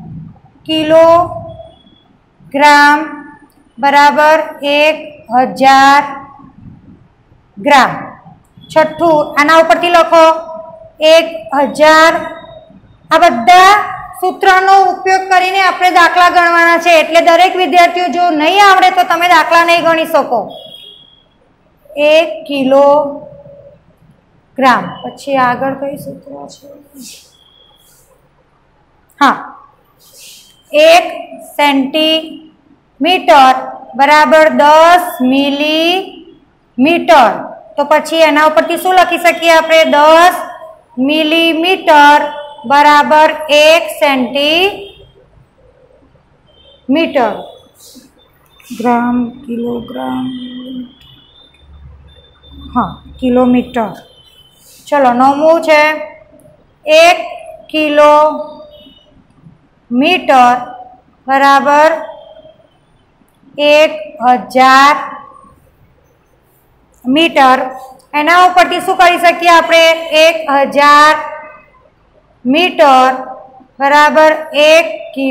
किलोग्राम बराबर 1000 ग्राम। छठ्ठू आना उपरथी लखो 1000। आ बधा सूत्रनो उपयोग करीने आपणे दाखला गणवाना छे एटले दरेक विद्यार्थीओ जो नहीं आवडे तो तमे दाखला नहीं गणी शको। 1 किलोग्राम पछी आगळ कई सूत्र छे हाँ 1 सेंटीमीटर મીટર બરાબર 10 મિલીમીટર. તો પછી એના ઉપરથી શું લખી શકીએ આપણે? 10 મિલીમીટર બરાબર 1 સેન્ટીમીટર. ગ્રામ, કિલોગ્રામ, हाँ किलोमीटर. चलो नवमું છે 1 કિલોમીટર બરાબર 1000 મીટર. એના ઉપરથી શું કરી શકીએ આપણે? 1000 મીટર બરાબર 1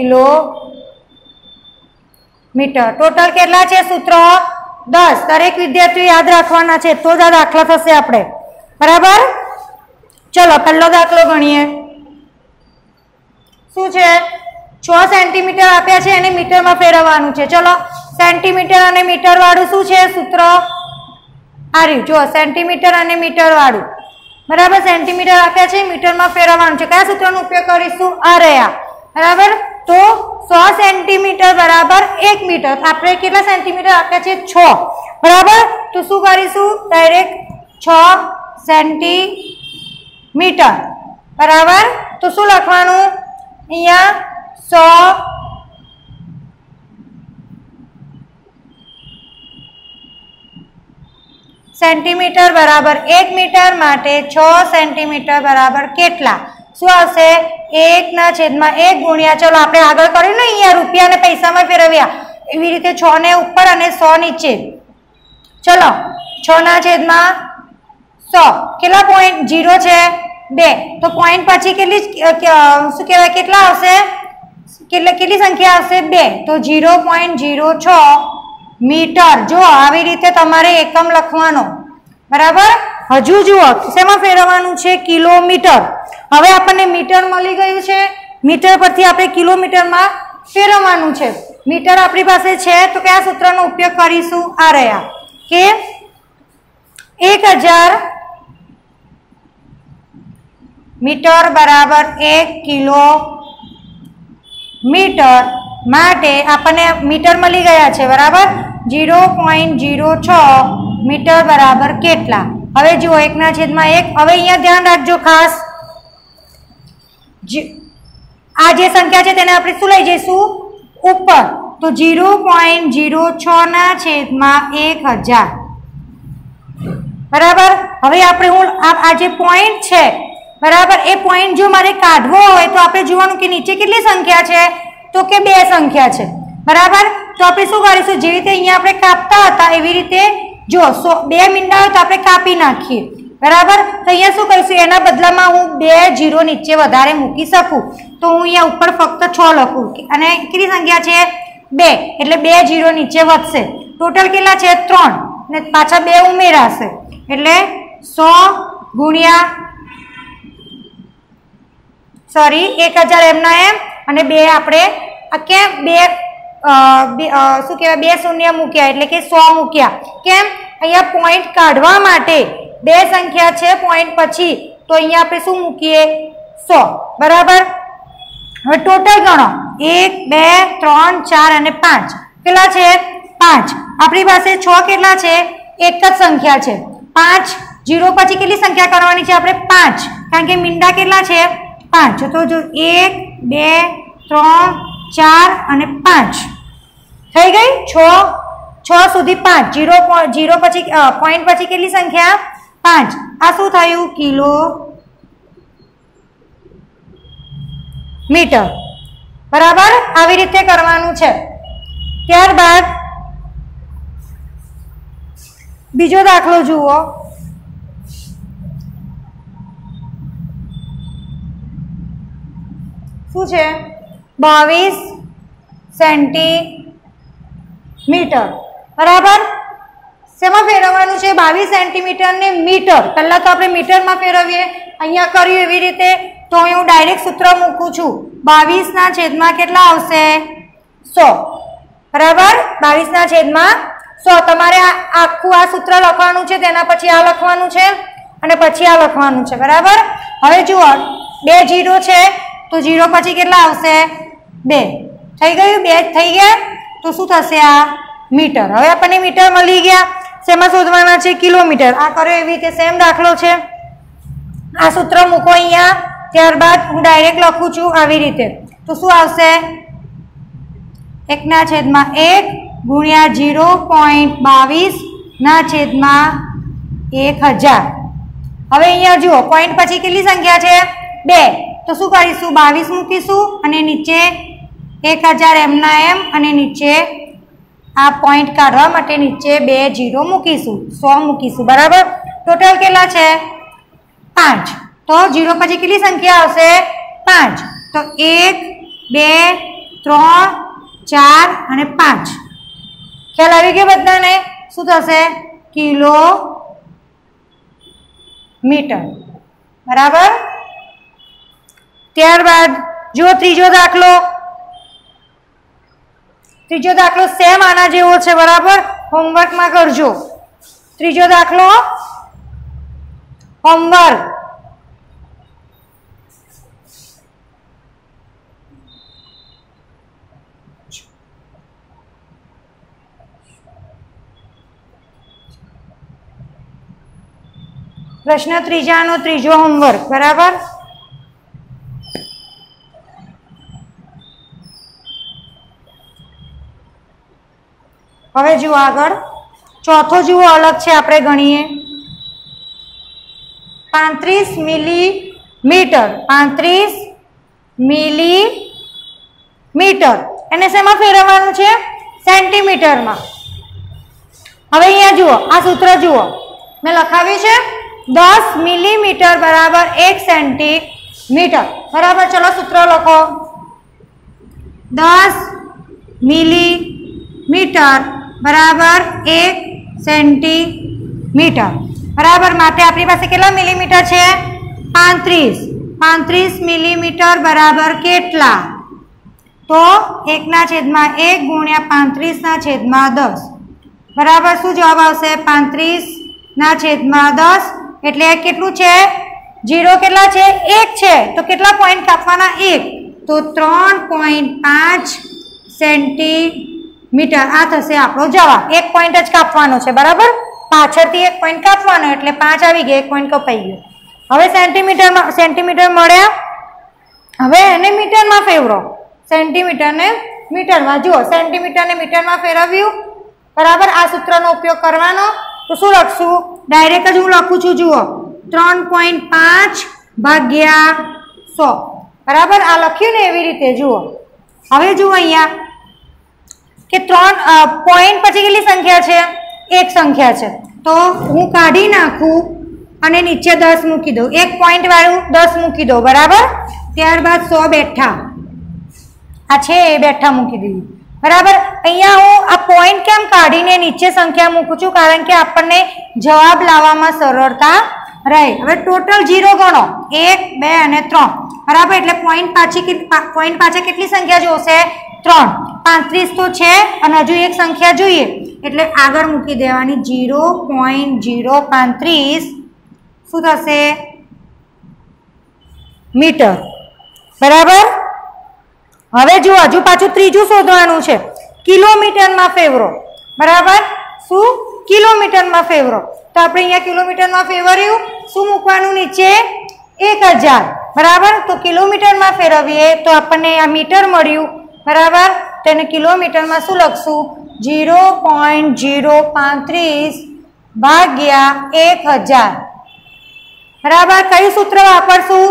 કિલોમીટર. ટોટલ કેટલા છે સૂત્ર? 10. દરેક વિદ્યાર્થીઓ યાદ રાખવાના છે તો જ આ દાખલા થશે આપણે. બરાબર. ચલો પહેલો દાખલો ગણીએ. શું છે? 6 સેન્ટીમીટર આપ્યા છે એને મીટરમાં ફેરવવાનું છે. ચલો સેન્ટીમીટર અને મીટર વાળું શું છે સૂત્ર? આ રહ્યું જો સેન્ટીમીટર અને મીટર વાળું. બરાબર. સેન્ટીમીટર આપ્યા છે મીટરમાં ફેરવવાનું છે. કયા સૂત્રનો ઉપયોગ કરીશું? આ રહ્યા. બરાબર. તો 100 સેન્ટીમીટર બરાબર 1 મીટર. આપણે કેટલા સેન્ટીમીટર આપ્યા છે? 6. બરાબર. તો શું કરીશું? Direct 6 centimetre. બરાબર. તો શું લખવાનું? અહીંયા 100 સેન્ટીમીટર બરાબર 1 મીટર માટે 6 સેન્ટીમીટર બરાબર કેટલા? શું આવશે? 1/1 ગુણ્યા, ચલો આપણે આગળ કર્યું ને અહીંયા રૂપિયા અને પૈસામાં ફેરવ્યા એવી રીતે 6 ને ઉપર અને 100 નીચે. ચલો 6/100 કેટલા પોઈન્ટ? 0 છે 2. તો પોઈન્ટ પછી કેટલી શું કહેવાય કેટલા આવશે? કેટલી સંખ્યા આવશે? 2. તો 0.06 મીટર. જો આવી રીતે તમારે એકમ લખવાનો. બરાબર. હજુ જુઓ શેમાં ફેરવવાનું છે? કિલોમીટર. હવે આપણને મીટર મળી ગયું છે. મીટર પરથી આપણે કિલોમીટરમાં ફેરવવાનું છે. મીટર આપણી પાસે છે તો કયા સૂત્રનો ઉપયોગ કરીશું? આ રહ્યા કે 1000 મીટર બરાબર 1 કિલોમીટર માટે આપણને મીટર મળી ગયા છે. બરાબર. 0.06 મીટર બરાબર કેટલા? હવે જુઓ 1/1. હવે અહીંયા ધ્યાન રાખજો ખાસ. આ જે સંખ્યા છે તેને આપણે શું લઈ જઈશું? ઉપર. તો 0.06/1000. બરાબર. હવે આપણે આ જે પોઈન્ટ છે બરાબર એ પોઈન્ટ જો મારે કાઢવો હોય તો આપણે જોવાનું કે નીચે કેટલી સંખ્યા છે? તો કે 2 સંખ્યા છે. બરાબર. તો આપણે શું કરીશું? જેવી રીતે અહીંયા આપણે કાપતા હતા એવી રીતે જો 2 મીંડા હોય તો આપણે કાપી નાખીએ. બરાબર. તો અહીંયા શું કરીશું? એના બદલામાં હું 2 0 નીચે વધારે મૂકી શકું. તો હું અહીંયા ઉપર ફક્ત 6 લખું અને કેટલી સંખ્યા છે? 2. એટલે 2 0 નીચે વધશે. ટોટલ કેટલા છે? 3 ને પાછા 2 ઉમેરાશે એટલે 100 ગુણ્યા 1000 એમના એમ અને 2 આપણે કેમ 2 શું કહેવાય 2 શૂન્ય મૂક્યા એટલે કે 100 મૂક્યા. કેમ? અહીંયા પોઈન્ટ કાઢવા માટે 2 સંખ્યા છે પોઈન્ટ પછી તો અહીંયા આપણે શું મૂકીએ? 100. બરાબર. હવે ટોટલ ગણો 1 2 3 4 અને 5 કેટલા છે? 5. આપણી પાસે 6 કેટલા છે? એક જ સંખ્યા છે. 5 0 પછી કેટલી સંખ્યા કરવાની છે આપણે? 5. કારણ કે મીંડા કેટલા છે? 5. તો જો 1 2 3 4 અને 5 થઈ ગઈ. 6 સુધી 5. 0 પછી પોઈન્ટ પછી કેટલી સંખ્યા? 5. આ શું થયું? કિલોમીટર. બરાબર. આવી રીતે કરવાનું છે. ત્યારબાદ બીજો દાખલો જુઓ. શું છે? 22 સેન્ટીમીટર. બરાબર. શેમાં ફેરવવાનું છે? 22 સેન્ટીમીટર ને મીટર. પહેલા તો આપણે મીટરમાં ફેરવીએ. અહીંયા કર્યું એવી રીતે તો હું ડાયરેક્ટ સૂત્ર મૂકું છું. 22/100 કેટલા આવશે? 100. બરાબર. 22/100. તમારે આખું આ સૂત્ર લખવાનું છે તેના પછી આ લખવાનું છે અને પછી આ લખવાનું છે. બરાબર. હવે જુઓ 2 0 છે તો 0 પછી કેટલા આવશે? 2. થઈ ગયું? 2 થઈ ગયા. तो शू थशे आ मीटर। हवे आपणे मीटर मळी गया, शेमां शोधवाना छे किलोमीटर। आ कर्यो एवी रीते सेम दाखलो छे। आ सूत्र मूको अहींया, त्यारबाद हूँ डायरेक्ट लखुं छुं आवी रीते। तो शू आवशे 1/1 गुण्या 0.22 ना छेदमां 1000। हवे अहींया जुओ पॉइंट पछी केटली संख्या छे 2, तो शू करीशुं 22 मूकीशुं अने नीचे 1000 एमना एम अने नीचे आ पॉइंट काढवा माटे नीचे 2 0 मूकीशुं, 100 मूकीशुं। बराबर। टोटल केटला छे 5। तो 0 पछी केटली संख्या आवशे 5। तो 1 2 3 4 अने 5। ख्याल आवी गयो बधाने? शुं थशे किलो मीटर। बराबर। त्यारबाद जो त्रीजो दाखलो, त्रीजो दाखलो सेम आना जेवो छे। बराबर। होमवर्क में करजो। त्रीजो दाखलो होमवर्क। प्रश्न त्रीजानो त्रीजो होमवर्क। बराबर। हवे जुओ आगळ चौथो जुओ अलग छे, आपणे गणीए 35 मिलीमीटर। 35 मिलीमीटर एने शेमां फेरववानुं छे सेंटीमीटर में। हवे अहींया जुओ आ सूत्र जुओ मैं लखाव्युं छे 10 मिलीमीटर बराबर 1 सेंटीमीटर। बराबर। चलो सूत्र लखो 10 मिलीमीटर बराबर 1 सेंटीमीटर। बराबर। माटे आपणी पासे केटला मिलीमीटर छे 35। 35 मिलीमीटर बराबर केटला? तो 1/1 गुण्या 35/10। बराबर। शू जवाब आवशे 35/10 एटले केटलुं छे 0 केटला छे 1 छे। तो केटला पॉइंट कापवाना 1? तो 3.5 सेंटीमीटर। आ थशे आपणो जवाब। 1 पॉइंट ज कापवानो छे। बराबर। पाछळथी 1 पॉइंट कापवानो एटले 5 आवी गया, 1 पॉइंट कपाई गयो। हवे सेंटीमीटर मळ्या। हवे एने मीटर में फेरવો। सेंटीमीटर ने मीटर में। जुओ सेंटीमीटर ने मीटर में फेरव्युं। बराबर। आ सूत्रनो उपयोग करवानो। तो शू लखशुं? डायरेक्ट ज हूँ लखुं छुं। जुओ 3.5 भाग्या 100। बराबर। आ लख्युं ने एवी रीते। जुओ हवे जुओ अहींया के 3 पॉइंट पछी केटली संख्या छे 1 संख्या छे। तो हूँ काढी नाखूं अने नीचे 10 मूकी दઉં। 1 पॉइंट वाळुं 10 मूकी दઉં। बराबर। त्यारबाद 100 बेठा आ छे ए बेठा मूकी दीधुं। बराबर। अहींया हूँ आ पॉइंट केम काढीने नीचे संख्या मूकું છું? कारण के आपने जवाब लाववामां सरळता रहे। हवे टोटल 0 गणो 1 2 અને 3। बराबर। एटले पॉइंट पाछे केटली संख्या जोईशे 3। 35 तो छे अने हजू एक संख्या जोईए एटले आगळ मूकी देवानी 0.035 शुं थशे मीटर। बराबर। हवे जो हजू पाछुं त्रीजुं शोधवानुं छे किलोमीटर में फेरવો। बराबर। शू किलोमीटर में फेरવો। तो आपणे अहींया किलोमीटर में फेरव्युं। शू मूकवानुं नीचे 1000। बराबर। तो किलोमीटर में फेरवीए तो आपणे आ मीटर मळ्युं। बराबर। तेने किलोमीटर में शू लखशुं 0.035 भाग्या 1000। बराबर। कयुं सूत्र वापरशुं?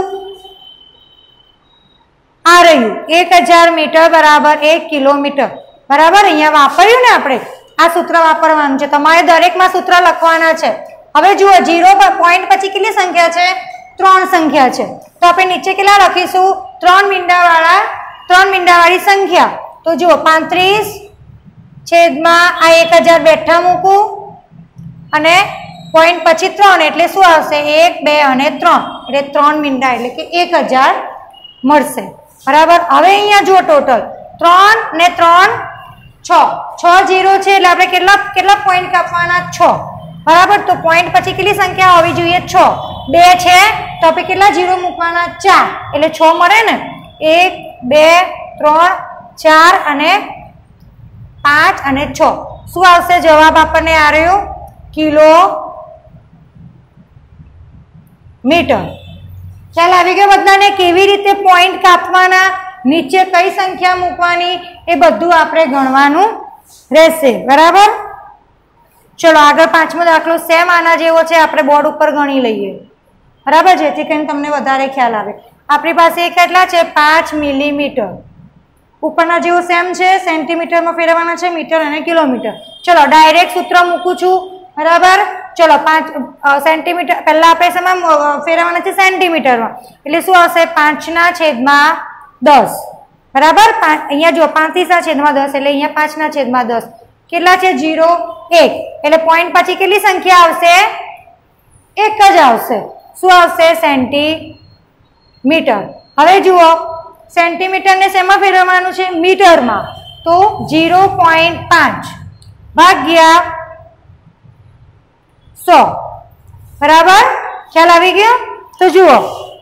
आ रह्युं 1000 मीटर बराबर 1 किलोमीटर। बराबर। अहींया वापर्युं ने आपणे आ सूत्र वापरवानुं छे। तमारे दरेक में सूत्र लखवाना छे। हवे जुओ 0 पॉइंट पछी केटली संख्या छे 3 संख्या छे। तो आपणे नीचे केटला लखीशुं 3 मींडावाળી संख्या। तो जुओ 35 छेदमां आ 1000 बेठा मूकું अने पॉइंट पछी 3 एटले शुं आवशे 1 2 अने 3 एटले 3 मींडा एटले के 1000 मळशे। बराबर। हवे अहींया जुओ टोटल 3 ने 3 6 0 छे एटले आपणे केटला पॉइंट कापवाना 6। बराबर। तो पॉइंट पछी केटली संख्या होवी जोईए 6। 2 छे तो आपणे केटला 0 मूकवाना 4 एटले 6 मळे ने। 1 2 3 4 अने 5 અને 6 શું આવશે જવાબ આપણને આ રહ્યો કિલોમીટર। ખ્યાલ આવી ગયો બધાને કેવી રીતે પોઈન્ટ કાપવાના, નીચે કઈ સંખ્યા મૂકવાની એ બધું આપણે ગણવાનું રહેશે, બરાબર। ચલો આગળ પાંચમો દાખલો સેમ આના જેવો છે, આપણે બોર્ડ ઉપર ગણી લઈએ, બરાબર, જેથી કરીને તમને વધારે ખ્યાલ આવે। આપણી પાસે કેટલા છે 5 મિલીમીટર, ઉપરના જેવો સેમ છે, સેન્ટીમીટરમાં ફેરવવાના છે, મીટર અને કિલોમીટર। ચલો ડાયરેક્ટ સૂત્ર મૂકું છું, બરાબર। ચલો 5 સેન્ટીમીટર પહેલા આપણે શેમાં ફેરવવાના છે સેન્ટીમીટરમાં, એટલે શું આવશે 5/10, બરાબર। અહીંયા જો 35/10 એટલે અહીંયા 5/10 કેટલા છે 0 1 એટલે પોઈન્ટ પછી કેટલી સંખ્યા આવશે 1 જ આવશે, શું આવશે સેન્ટીમીટર। હવે જુઓ સેન્ટીમીટર ને શેમાં ફેરવવાનું છે મીટરમાં, તો 0.5 ભાગ્યા 100, બરાબર। ખ્યાલ આવી ગયો। તો જુઓ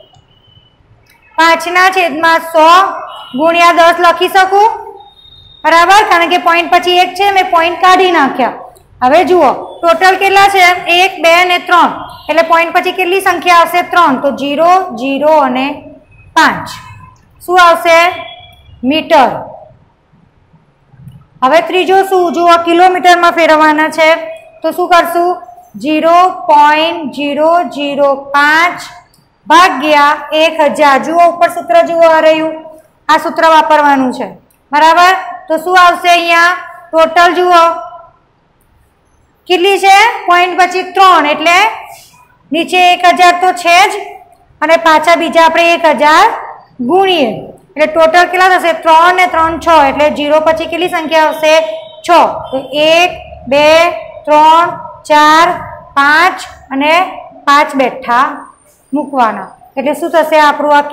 5/100 ગુણ્યા 10 લખી શકું, બરાબર, કારણ કે પોઈન્ટ પછી 1 છે, મેં પોઈન્ટ કાઢી નાખ્યા। હવે જુઓ ટોટલ કેટલા છે 1 2 અને 3 એટલે પોઈન્ટ પછી કેટલી સંખ્યા આવશે 3, તો 0 0 અને 5 શું આવશે મીટર। હવે ત્રીજો શું જુઓ કિલોમીટરમાં ફેરવવાના છે, તો શું કરશું 0.005 ભાગ્યા 1000, જુઓ ઉપર સૂત્ર જુઓ આ રહ્યું, આ સૂત્ર વાપરવાનું છે, બરાબર। તો શું આવશે અહીંયા ટોટલ જુઓ કેટલી છે પોઈન્ટ પછી 3 એટલે નીચે 1000 તો છે જ, અને પાછા બીજા આપણે 1000 ગુણીએ એટલે ટોટલ કેટલા થશે 3 ને 3 6 એટલે 0 પછી કેટલી સંખ્યા આવશે 6, તો 1 2 3 4 5 અને 5 બેઠા મૂકવાના, એટલે શું થશે આપણું આ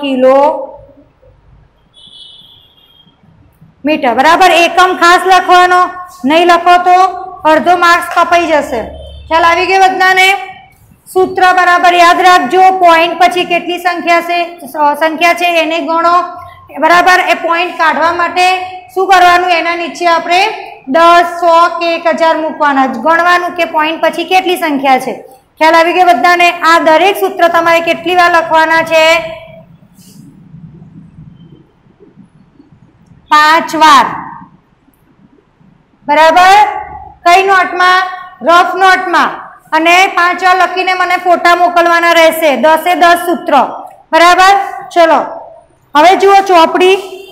કિલોમીટર, બરાબર। એકમ ખાસ લખવાનો, નહીં લખો તો અડધો માર્ક્સ કપાઈ જશે। ખ્યાલ આવી ગયો બધાને। સૂત્ર બરાબર યાદ રાખજો, પોઈન્ટ પછી કેટલી સંખ્યા છે એને ગણો, બરાબર। એ પોઈન્ટ કાઢવા માટે શું કરવાનું એના નીચે આપણે 10 100 કે 1000 મૂકવાના, ગણવાનું કે પોઈન્ટ પછી કેટલી સંખ્યા છે। ખ્યાલ આવી ગયો બધાને। આ દરેક સૂત્ર તમારે કેટલી વાર લખવાના છે 5 વાર, બરાબર। કઈ નોટમાં રફ નોટમાં, અને 5 વાર લખીને મને ફોટા મોકલવાના રહેશે, 10 એ 10 સૂત્ર, બરાબર। ચલો હવે જુઓ ચોપડી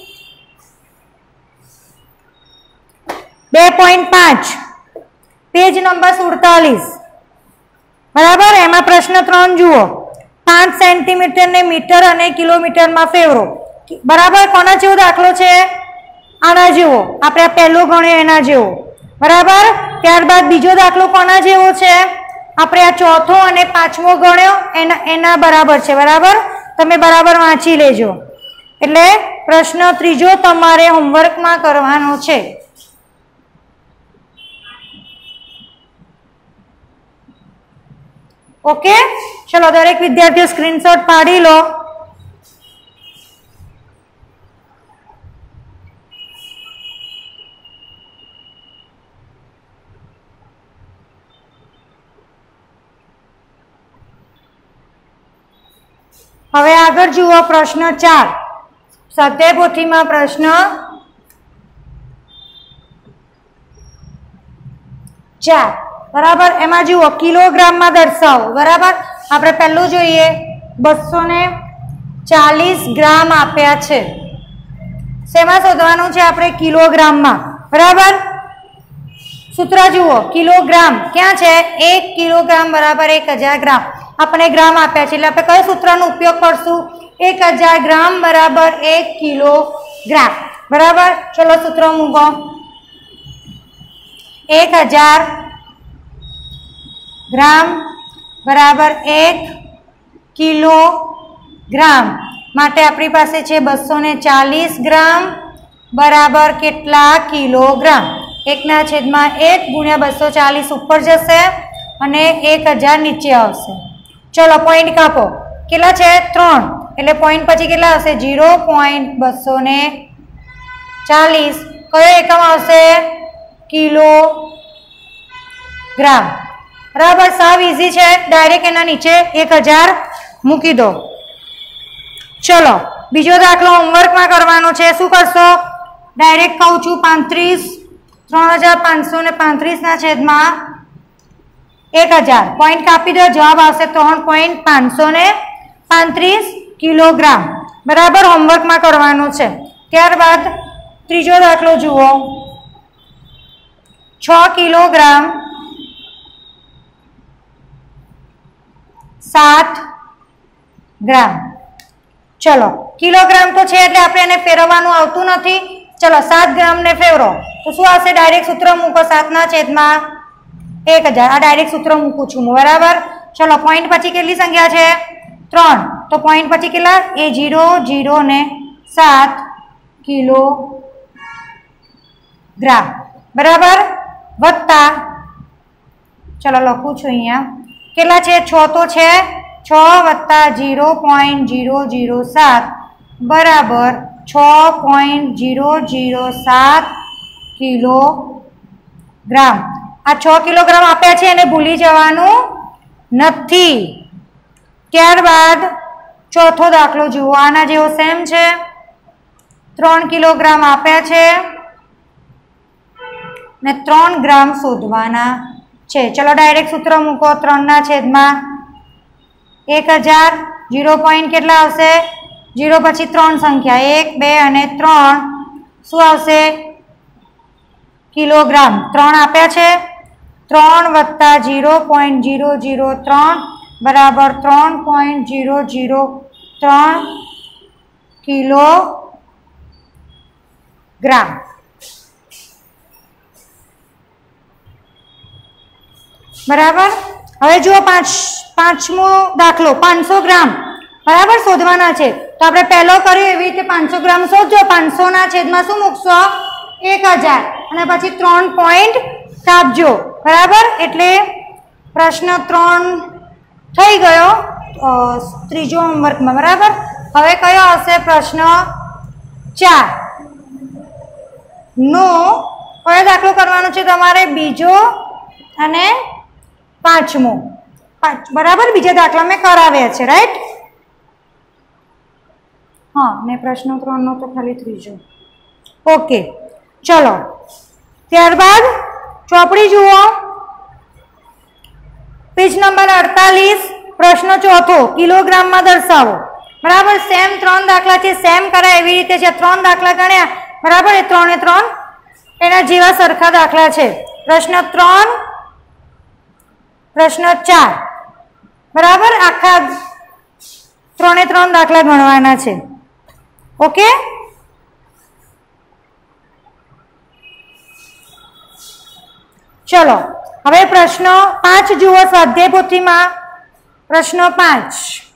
2.5 પેજ નંબર 47, બરાબર। એમાં પ્રશ્ન 3 જુઓ 5 સેન્ટીમીટર ને મીટર અને કિલોમીટરમાં ફેરવો, બરાબર। કોના જેવો દાખલો છે આના જેવો, આપણે પહેલો ગણ્યો એના જેવો, બરાબર। ત્યારબાદ બીજો દાખલો કોના જેવો છે આપણે આ ચોથો અને પાંચમો ગણ્યો એના બરાબર છે, બરાબર। તમે બરાબર વાંચી લેજો। એટલે પ્રશ્ન ત્રીજો તમારે હોમવર્કમાં કરવાનો છે, ઓકે। ચલો દરેક વિદ્યાર્થીઓ સ્ક્રીનશોટ પાડી લો। હવે આગળ જુઓ પ્રશ્ન 4, સ્વાધ્યાય પોથીમાં પ્રશ્ન 4, બરાબર। એમાં જુઓ કિલોગ્રામમાં દર્શાવો, બરાબર। આપણે પહેલું જોઈએ 240 ગ્રામ આપ્યા છે, શેમાં શોધવાનું છે આપણે કિલોગ્રામમાં, બરાબર। સૂત્ર જુઓ કિલોગ્રામ ક્યાં છે 1 કિલોગ્રામ બરાબર 1000 ગ્રામ, આપણે ગ્રામ આપ્યા છે એટલે આપણે કયો સૂત્રનો ઉપયોગ કરશું 1000 ગ્રામ બરાબર 1 કિલોગ્રામ, બરાબર। ચલો સૂત્ર મૂકો 1000 ગ્રામ બરાબર 1 કિલોગ્રામ માટે આપણી પાસે છે 240 ગ્રામ બરાબર કેટલા કિલોગ્રામ, 1/1 ગુણ્યા 240 ઉપર જશે અને 1000 નીચે આવશે। ચલો પોઈન્ટ કાપો, કેટલા છે 3 એટલે પોઈન્ટ પછી કેટલા આવશે 0.240, કયો એકમ આવશે કિલોગ્રામ। બરાબર, સાવ ઈઝી છે, ડાયરેક્ટ એના નીચે 1000 મૂકી દો। ચલો બીજો દાખલો હોમવર્કમાં કરવાનો છે। શું કરશો? ડાયરેક્ટ કહું છું 35,3535 ના છેદમાં 1000 પોઈન્ટ કાપી દો, જવાબ આવશે 3.535 કિલોગ્રામ। બરાબર, હોમવર્કમાં કરવાનું છે। ત્યારબાદ ત્રીજો દાખલો જુઓ, 6 કિલોગ્રામ 7 ગ્રામ। ચલો કિલોગ્રામ તો છે એટલે આપણે એને ફેરવવાનું આવતું નથી। ચલો 7 ગ્રામ ને ફેરવો તો શું આવશે? ડાયરેક્ટ સૂત્ર મૂકો, 7 ના છેદમાં 1000। આ ડાયરેક્ટ સૂત્ર મૂકું છું, બરાબર। ચલો પોઈન્ટ પછી કેટલી સંખ્યા છે? 3, તો પોઈન્ટ પછી કેટલા? એ 0 0 ને 7 કિલોગ્રામ। બરાબર, વત્તા, ચલો લખું છું અહીંયા કેટલા છે? 6 તો છે, 6 વત્તા 0.007 બરાબર 6.007 કિલોગ્રામ। આ 6 કિલોગ્રામ આપ્યા છે એને ભૂલી જવાનું નથી। ત્યારબાદ ચોથો દાખલો જુઓ, આના જેવો સેમ છે। 3 કિલોગ્રામ આપ્યા છે ને 3 ગ્રામ શોધવાના છે। ચલો ડાયરેક્ટ સૂત્ર મૂકો, 3 ના છેદમાં 1000। 0 પોઈન્ટ કેટલા આવશે? 0 પછી 3 સંખ્યા 1 2 અને 3 શું આવશે? કિલોગ્રામ। 3 આપ્યા છે, 3 વત્તા 0.003 બરાબર 3.003 કિલોગ્રામ। બરાબર, હવે જુઓ પાંચમો દાખલો, 500 ગ્રામ બરાબર શોધવાના છે। તો આપણે પહેલો કર્યો એવી રીતે 500 ગ્રામ શોધજો। 500 ના છેદમાં શું મૂકશો? 1000 અને પછી 3 પોઈન્ટ કાપજો। બરાબર, એટલે પ્રશ્ન 3 થઈ ગયો ત્રીજો હોમવર્કમાં। બરાબર, હવે કયો આવશે? પ્રશ્ન 4 નો કયો દાખલો કરવાનો છે તમારે? બીજો અને પાંચમો। બરાબર, બીજા દાખલા મેં કરાવ્યા છે, રાઈટ? हाँ ने प्रश्न 3 नो तो खाली त्रीजो। ओके चलो त्यारबाद चौपड़ी जुओ, पेज नंबर 48 प्रश्न चौथो किलोग्राम में दर्शावो। बराबर, सेम 3 दाखला छे, सेम कराय एवी रीते छे। 3 दाखला गण्या बराबर, ए 3 ने 3 एना जेवा सरखा दाखला छे। प्रश्न 3 प्रश्न 4 बराबर आखा 3 ने 3 दाखला गणवाना छे। ओके चलो हवे प्रश्न 5 जुओ स्वाध्याय पोथी में। प्रश्न 5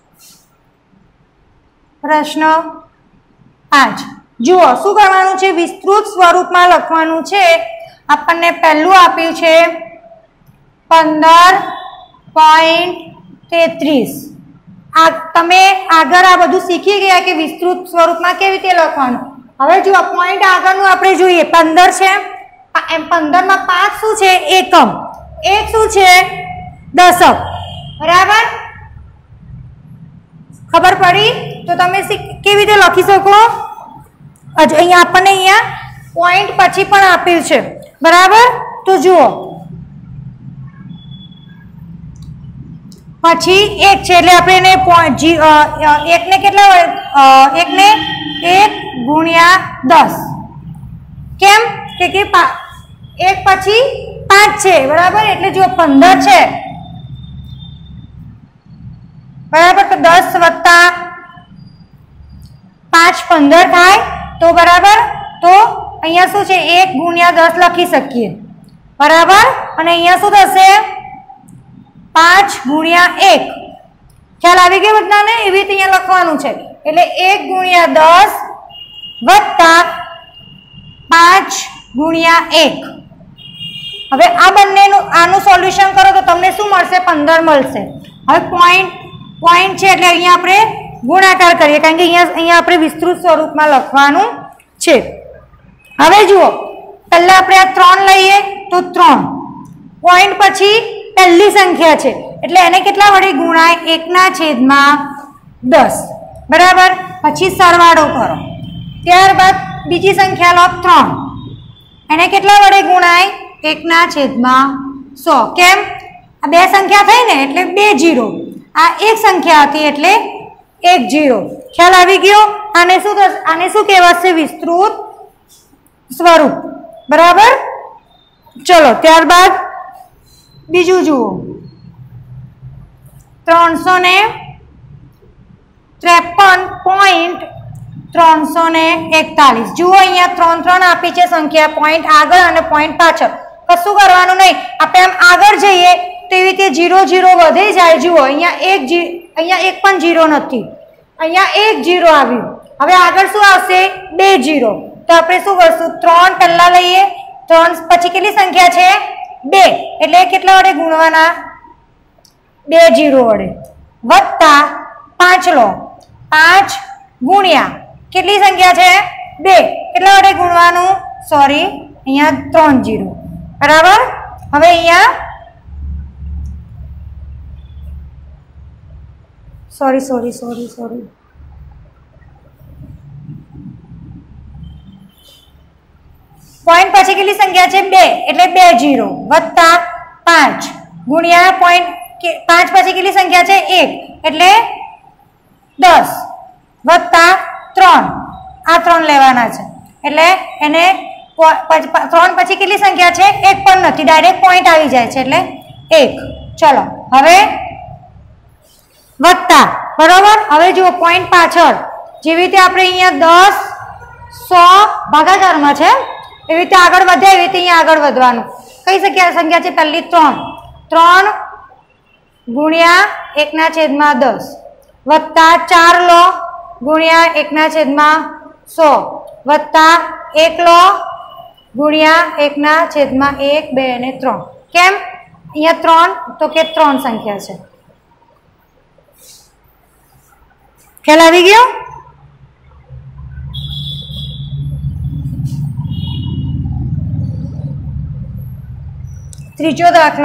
जुओ शू करवानुं छे? विस्तृत स्वरूप में लखवानुं छे। आपने पहलू आप्युं छे 15.33। તમે આગળ આ બધું શીખી ગયા કે વિસ્તૃત સ્વરૂપમાં કેવી રીતે લખવાનું। હવે જો પોઈન્ટ આગળનું આપણે જોઈએ, 15 છે, એમ 15 માં 5 શું છે? એકમ, 1 શું છે? દશક। બરાબર, ખબર પડી? તો તમે કેવી રીતે લખી શકો? અહીંયા આપણને અહીંયા પોઈન્ટ પછી પણ આપ્યું છે। બરાબર, તો જુઓ પછી 1 છે એટલે આપણે એને 1 ને કેટલા 1 ને 1 ગુણ્યા 10 કેમ કે 1 પછી 5 છે। બરાબર, એટલે જો 15 છે બરાબર, તો 10 વત્તા 5 15 થાય। તો બરાબર, તો અહીંયા શું છે? 1 ગુણ્યા 10 લખી શકીએ। બરાબર, અને અહીંયા શું થશે? 5 ગુણ્યા 1। ખ્યાલ આવી ગયો બધાને? એવી રીતે અહીંયા લખવાનું છે। એટલે 1 ગુણ્યા 10 વત્તા 5 ગુણ્યા 1। હવે આ બંનેનું આનું સોલ્યુશન કરો તો તમને શું મળશે? 15 મળશે। હવે પોઈન્ટ છે એટલે અહીંયા આપણે ગુણાકાર કરીએ, કારણ કે અહીંયા આપણે વિસ્તૃત સ્વરૂપમાં લખવાનું છે। હવે જુઓ पहला આપણે આ 3 લઈએ તો 3 પોઈન્ટ પછી પહેલી સંખ્યા છે એટલે એને કેટલા વડે ગુણાય 1/10 બરાબર પછી સરવાળો કરો ત્યારબાદ બીજી સંખ્યા લો 3 એને કેટલા વડે ગુણાય 1/100 કેમ આ બે સંખ્યા થઈ ને એટલે બે જીરો આ એક સંખ્યા હતી એટલે એક જીરો ખ્યાલ આવી ગયો આને શું કહેવાશે વિસ્તૃત સ્વરૂપ बराबर चलो ત્યારબાદ બીજું જુઓ 353.341 જુઓ અહીંયા 3 3 આપી છે સંખ્યા પોઈન્ટ આગળ અને પોઈન્ટ પાછળ કશું કરવાનું નહીં આપણે આમ આગળ જઈએ તેવી રીતે 0 0 વધે જાય જુઓ અહીંયા એક પણ 0 નથી અહીંયા એક 0 આવ્યું હવે આગળ શું આવશે બે 0 तो આપણે શું કરશું 3 પહેલા લઈએ 3 પછી કેટલી સંખ્યા છે 2 એટલે કેટલા વડે ગુણવાના 2 0 વડે વત્તા 5 લો 5 ગુણ્યા કેટલી સંખ્યા છે 2 કેટલા વડે ગુણવાનું સોરી અહીંયા 3 0 બરાબર હવે અહીંયા સોરી पॉइंट पछी केटली संख्या छे 2 એટલે 2 0 વત્તા 5 ગુણ્યા पॉइंट 5 પછી કેટલી સંખ્યા છે 1 એટલે 10 વત્તા 3 આ 3 લેવાના છે એટલે એને 3 પછી કેટલી સંખ્યા છે 1 પણ નથી ડાયરેક્ટ पॉइंट આવી જાય છે એટલે 1 ચલો હવે વત્તા બરાબર હવે જુઓ पॉइंट પાછળ જેવી રીતે આપણે અહીંયા 10 100 ભાગાકારમાં છે एवी रीते आगळ वधे एवी रीते अहींया आगळ वधवानुं कई संख्या छे पहली 3 गुणिया 1/10 वत्ता 4 लो गुणिया 1/100 वत्ता 1 लो गुणिया 1/1 2 અને 3 केम अहींया 3 तो के 3 संख्या छे ख्याल आवी गयो त्रीजो दाखलो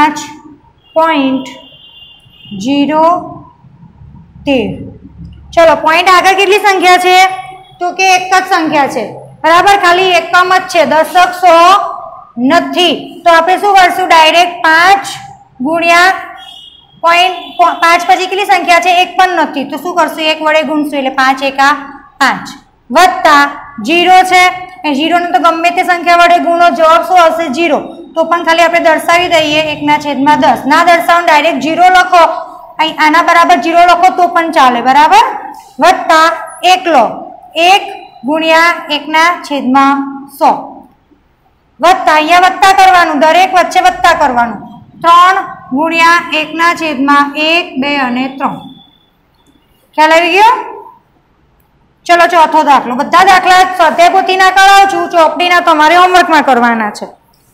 5.013 चलो पॉइंट आगे केटली संख्या छे तो के एक ज संख्या छे बराबर खाली एकम ज छे दशक 100 नथी तो आपणे शुं करशुं डायरेक्ट 5 गुणिया पॉइंट 5 પછી કેટલી संख्या छे एक पण नथी तो शुं करशुं एक वडे गुणशुं એટલે 5 एका 5 वत्ता 0 छे ए 0 ने तो गમે તે संख्या वडे गुणो जवाब शुं आवशे 0 तो पण खाली આપણે દર્શાવી દઈએ 1/10 ના દર્શાવો ડાયરેક્ટ 0 લખો અહીં આના બરાબર 0 લખો તો પણ ચાલે બરાબર વત્તા 1 લો 1 ગુણ્યા 1/100 વત્તા અહીંયા વત્તા કરવાનું દરેક વચ્ચે વત્તા કરવાનું 3 ગુણ્યા 1/1 2 અને 3 ખ્યાલ આવી ગયો ચલો ચોથો દાખલો બધા દાખલા સ્વાધ્યાય પોથીના કરાવું છું ચોપડીના તમારે હોમવર્કમાં કરવાના છે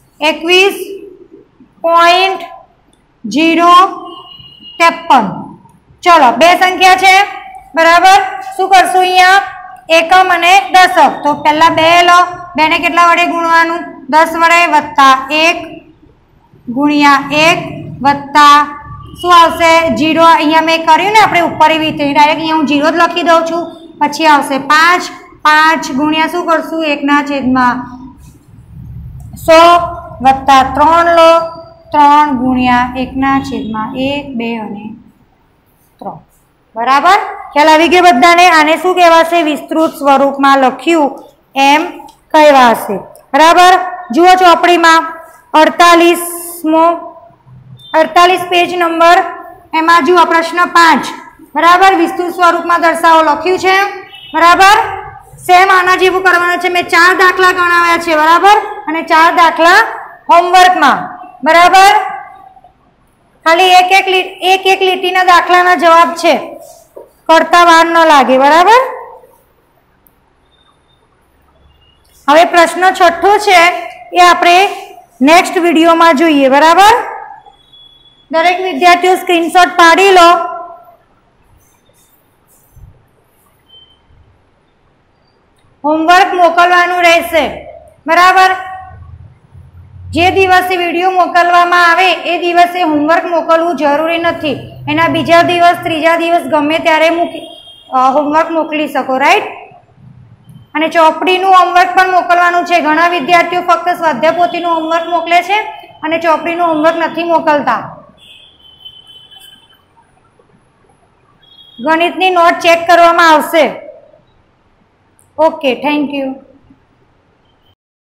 21.053 चलो बे संख्या छे बराबर शू करशुं अहींया एकम अने दशक तो पहला बे लो बे ने केटला वडे गुणवानुं 10 वडे वत्ता 1 गुणिया 1 वत्ता शू आवशे 0 अहींया मैं कर्युं ने आपणे उपर एवी रीते डायरेक्ट अहींया हुं 0 ज लखी दઉં છું પછી આવશે 5 5 गुणिया शू करशुं 1/100 वत्ता 3 लो 3 गुणिया 1/1 2 અને 3 बराबर ख्याल आवी गयो बधाने आने शुं कहेवाशे विस्तृत स्वरूपमां लख्युं एम कहेवाशे बराबर जुओ चोपड़ीमां 48 पेज नंबर एमां जुओ प्रश्न 5 बराबर विस्तृत स्वरूपमां दर्शावो लख्युं छे बराबर सेम आना जेवुं करवानुं छे मैं 4 दाखला गणाव्या छे बराबर अने 4 दाखला होमवर्क में बराबर खाली एक લીટીના દાખલાના જવાબ છે કરતા વાર ન લાગે બરાબર હવે પ્રશ્ન છઠ્ઠો છે એ આપણે નેક્સ્ટ વિડિયોમાં જોઈએ બરાબર દરેક વિદ્યાર્થીઓ સ્ક્રીનશોટ પાડી લો હોમવર્ક મોકલવાનું રહેશે बराबर जे दिवसे विडियो मोकलवामां आवे ए दिवसे होमवर्क मोकलवुं जरूरी नथी। एना बीजा दिवस त्रीजा दिवस गमे त्यारे होमवर्क मोकली शको, राइट। अने चोपड़ीनुं होमवर्क पण मोकलवानुं छे। घणा विद्यार्थीओ फक्त स्वाध्यायपोथीनुं होमवर्क मोकले छे अने चोपड़ीनुं होमवर्क नथी मोकलता। गणितनी नोट चेक करवामां आवशे। Okay, thank you.